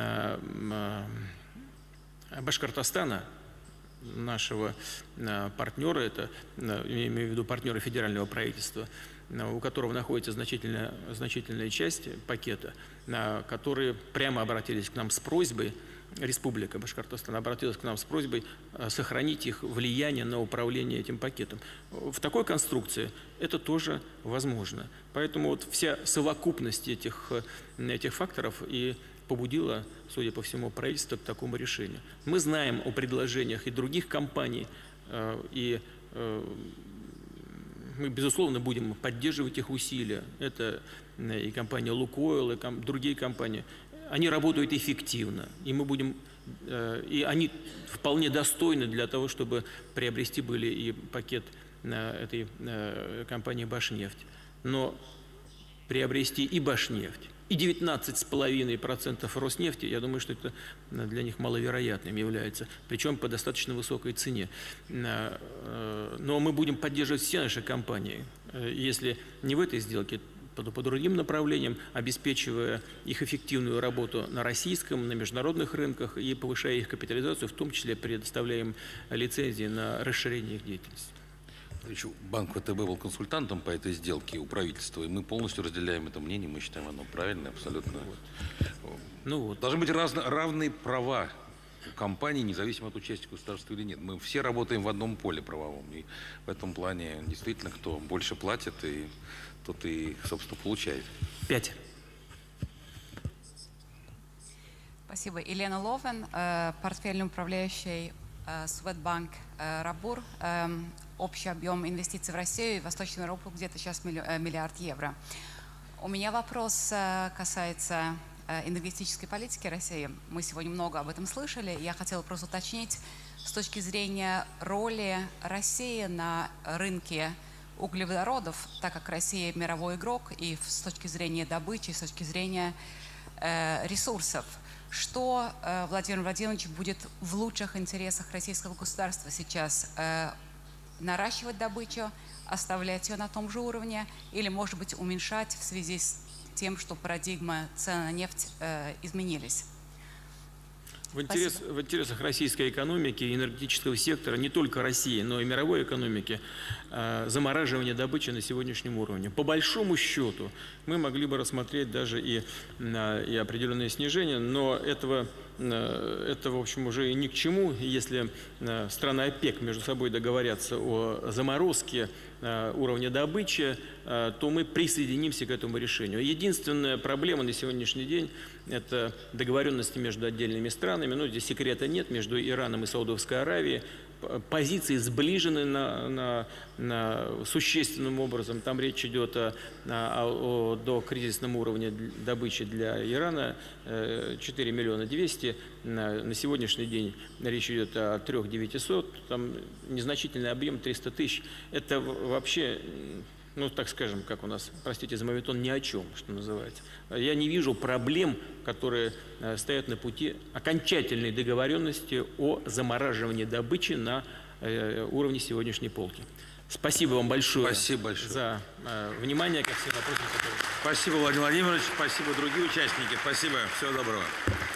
Башкортостана, нашего партнера, это, имею в виду партнера федерального правительства, у которого находится значительная, значительная часть пакета, которые прямо обратились к нам с просьбой, Республика Башкортостан обратилась к нам с просьбой сохранить их влияние на управление этим пакетом. В такой конструкции это тоже возможно. Поэтому вот вся совокупность этих, этих факторов и побудила, судя по всему, правительство к такому решению. Мы знаем о предложениях и других компаний, и мы, безусловно, будем поддерживать их усилия. Это и компания «Лукойл», и ком- другие компании. Они работают эффективно, и мы будем, и они вполне достойны для того, чтобы приобрести были и пакет этой компании «Башнефть». Но приобрести и «Башнефть», и девятнадцать целых пять десятых процента Роснефти, я думаю, что это для них маловероятным является, причем по достаточно высокой цене. Но мы будем поддерживать все наши компании. Если не в этой сделке, по, по другим направлениям, обеспечивая их эффективную работу на российском, на международных рынках и повышая их капитализацию, в том числе предоставляем лицензии на расширение их деятельности. Банк ВТБ был консультантом по этой сделке у правительства, и мы полностью разделяем это мнение, мы считаем оно правильное, абсолютно. Вот. Ну, вот. Должны быть разно, равные права у компаний, независимо от участия государства или нет. Мы все работаем в одном поле правовом, и в этом плане действительно, кто больше платит, и тот и, собственно, получает. Пять. Спасибо. Елена Ловен, портфельный управляющий Swedbank Robur. Общий объем инвестиций в Россию и Восточную Европу где-то сейчас миллиард евро. У меня вопрос касается энергетической политики России. Мы сегодня много об этом слышали. Я хотела просто уточнить с точки зрения роли России на рынке углеводородов, так как Россия мировой игрок, и с точки зрения добычи, с точки зрения э, ресурсов. Что э, Владимир Владимирович будет в лучших интересах российского государства сейчас? Э, наращивать добычу, оставлять ее на том же уровне или, может быть, уменьшать в связи с тем, что парадигма цен на нефть э, изменились? В, интерес, в интересах российской экономики и энергетического сектора, не только России, но и мировой экономики, э, замораживание добычи на сегодняшнем уровне. По большому счету мы могли бы рассмотреть даже и, э, и определенное снижение, но этого, э, это, в общем, уже и ни к чему. Если э, страны ОПЕК между собой договорятся о заморозке э, уровня добычи, э, то мы присоединимся к этому решению. Единственная проблема на сегодняшний день – это договоренности между отдельными странами. Ну, здесь секрета нет, между Ираном и Саудовской Аравией. Позиции сближены на, на, на существенным образом. Там речь идет о, о, о докризисном уровне добычи для Ирана четыре миллиона двести. На, на сегодняшний день речь идет о трёх тысячах девятисот. Там незначительный объем триста тысяч. Это вообще... Ну, так скажем, как у нас, простите за моветон, ни о чем, что называется. Я не вижу проблем, которые стоят на пути окончательной договоренности о замораживании добычи на уровне сегодняшней полки. Спасибо вам большое, спасибо большое. за внимание ко всем вопросам. Спасибо, Владимир Владимирович, спасибо, другие участники. Спасибо, всего доброго.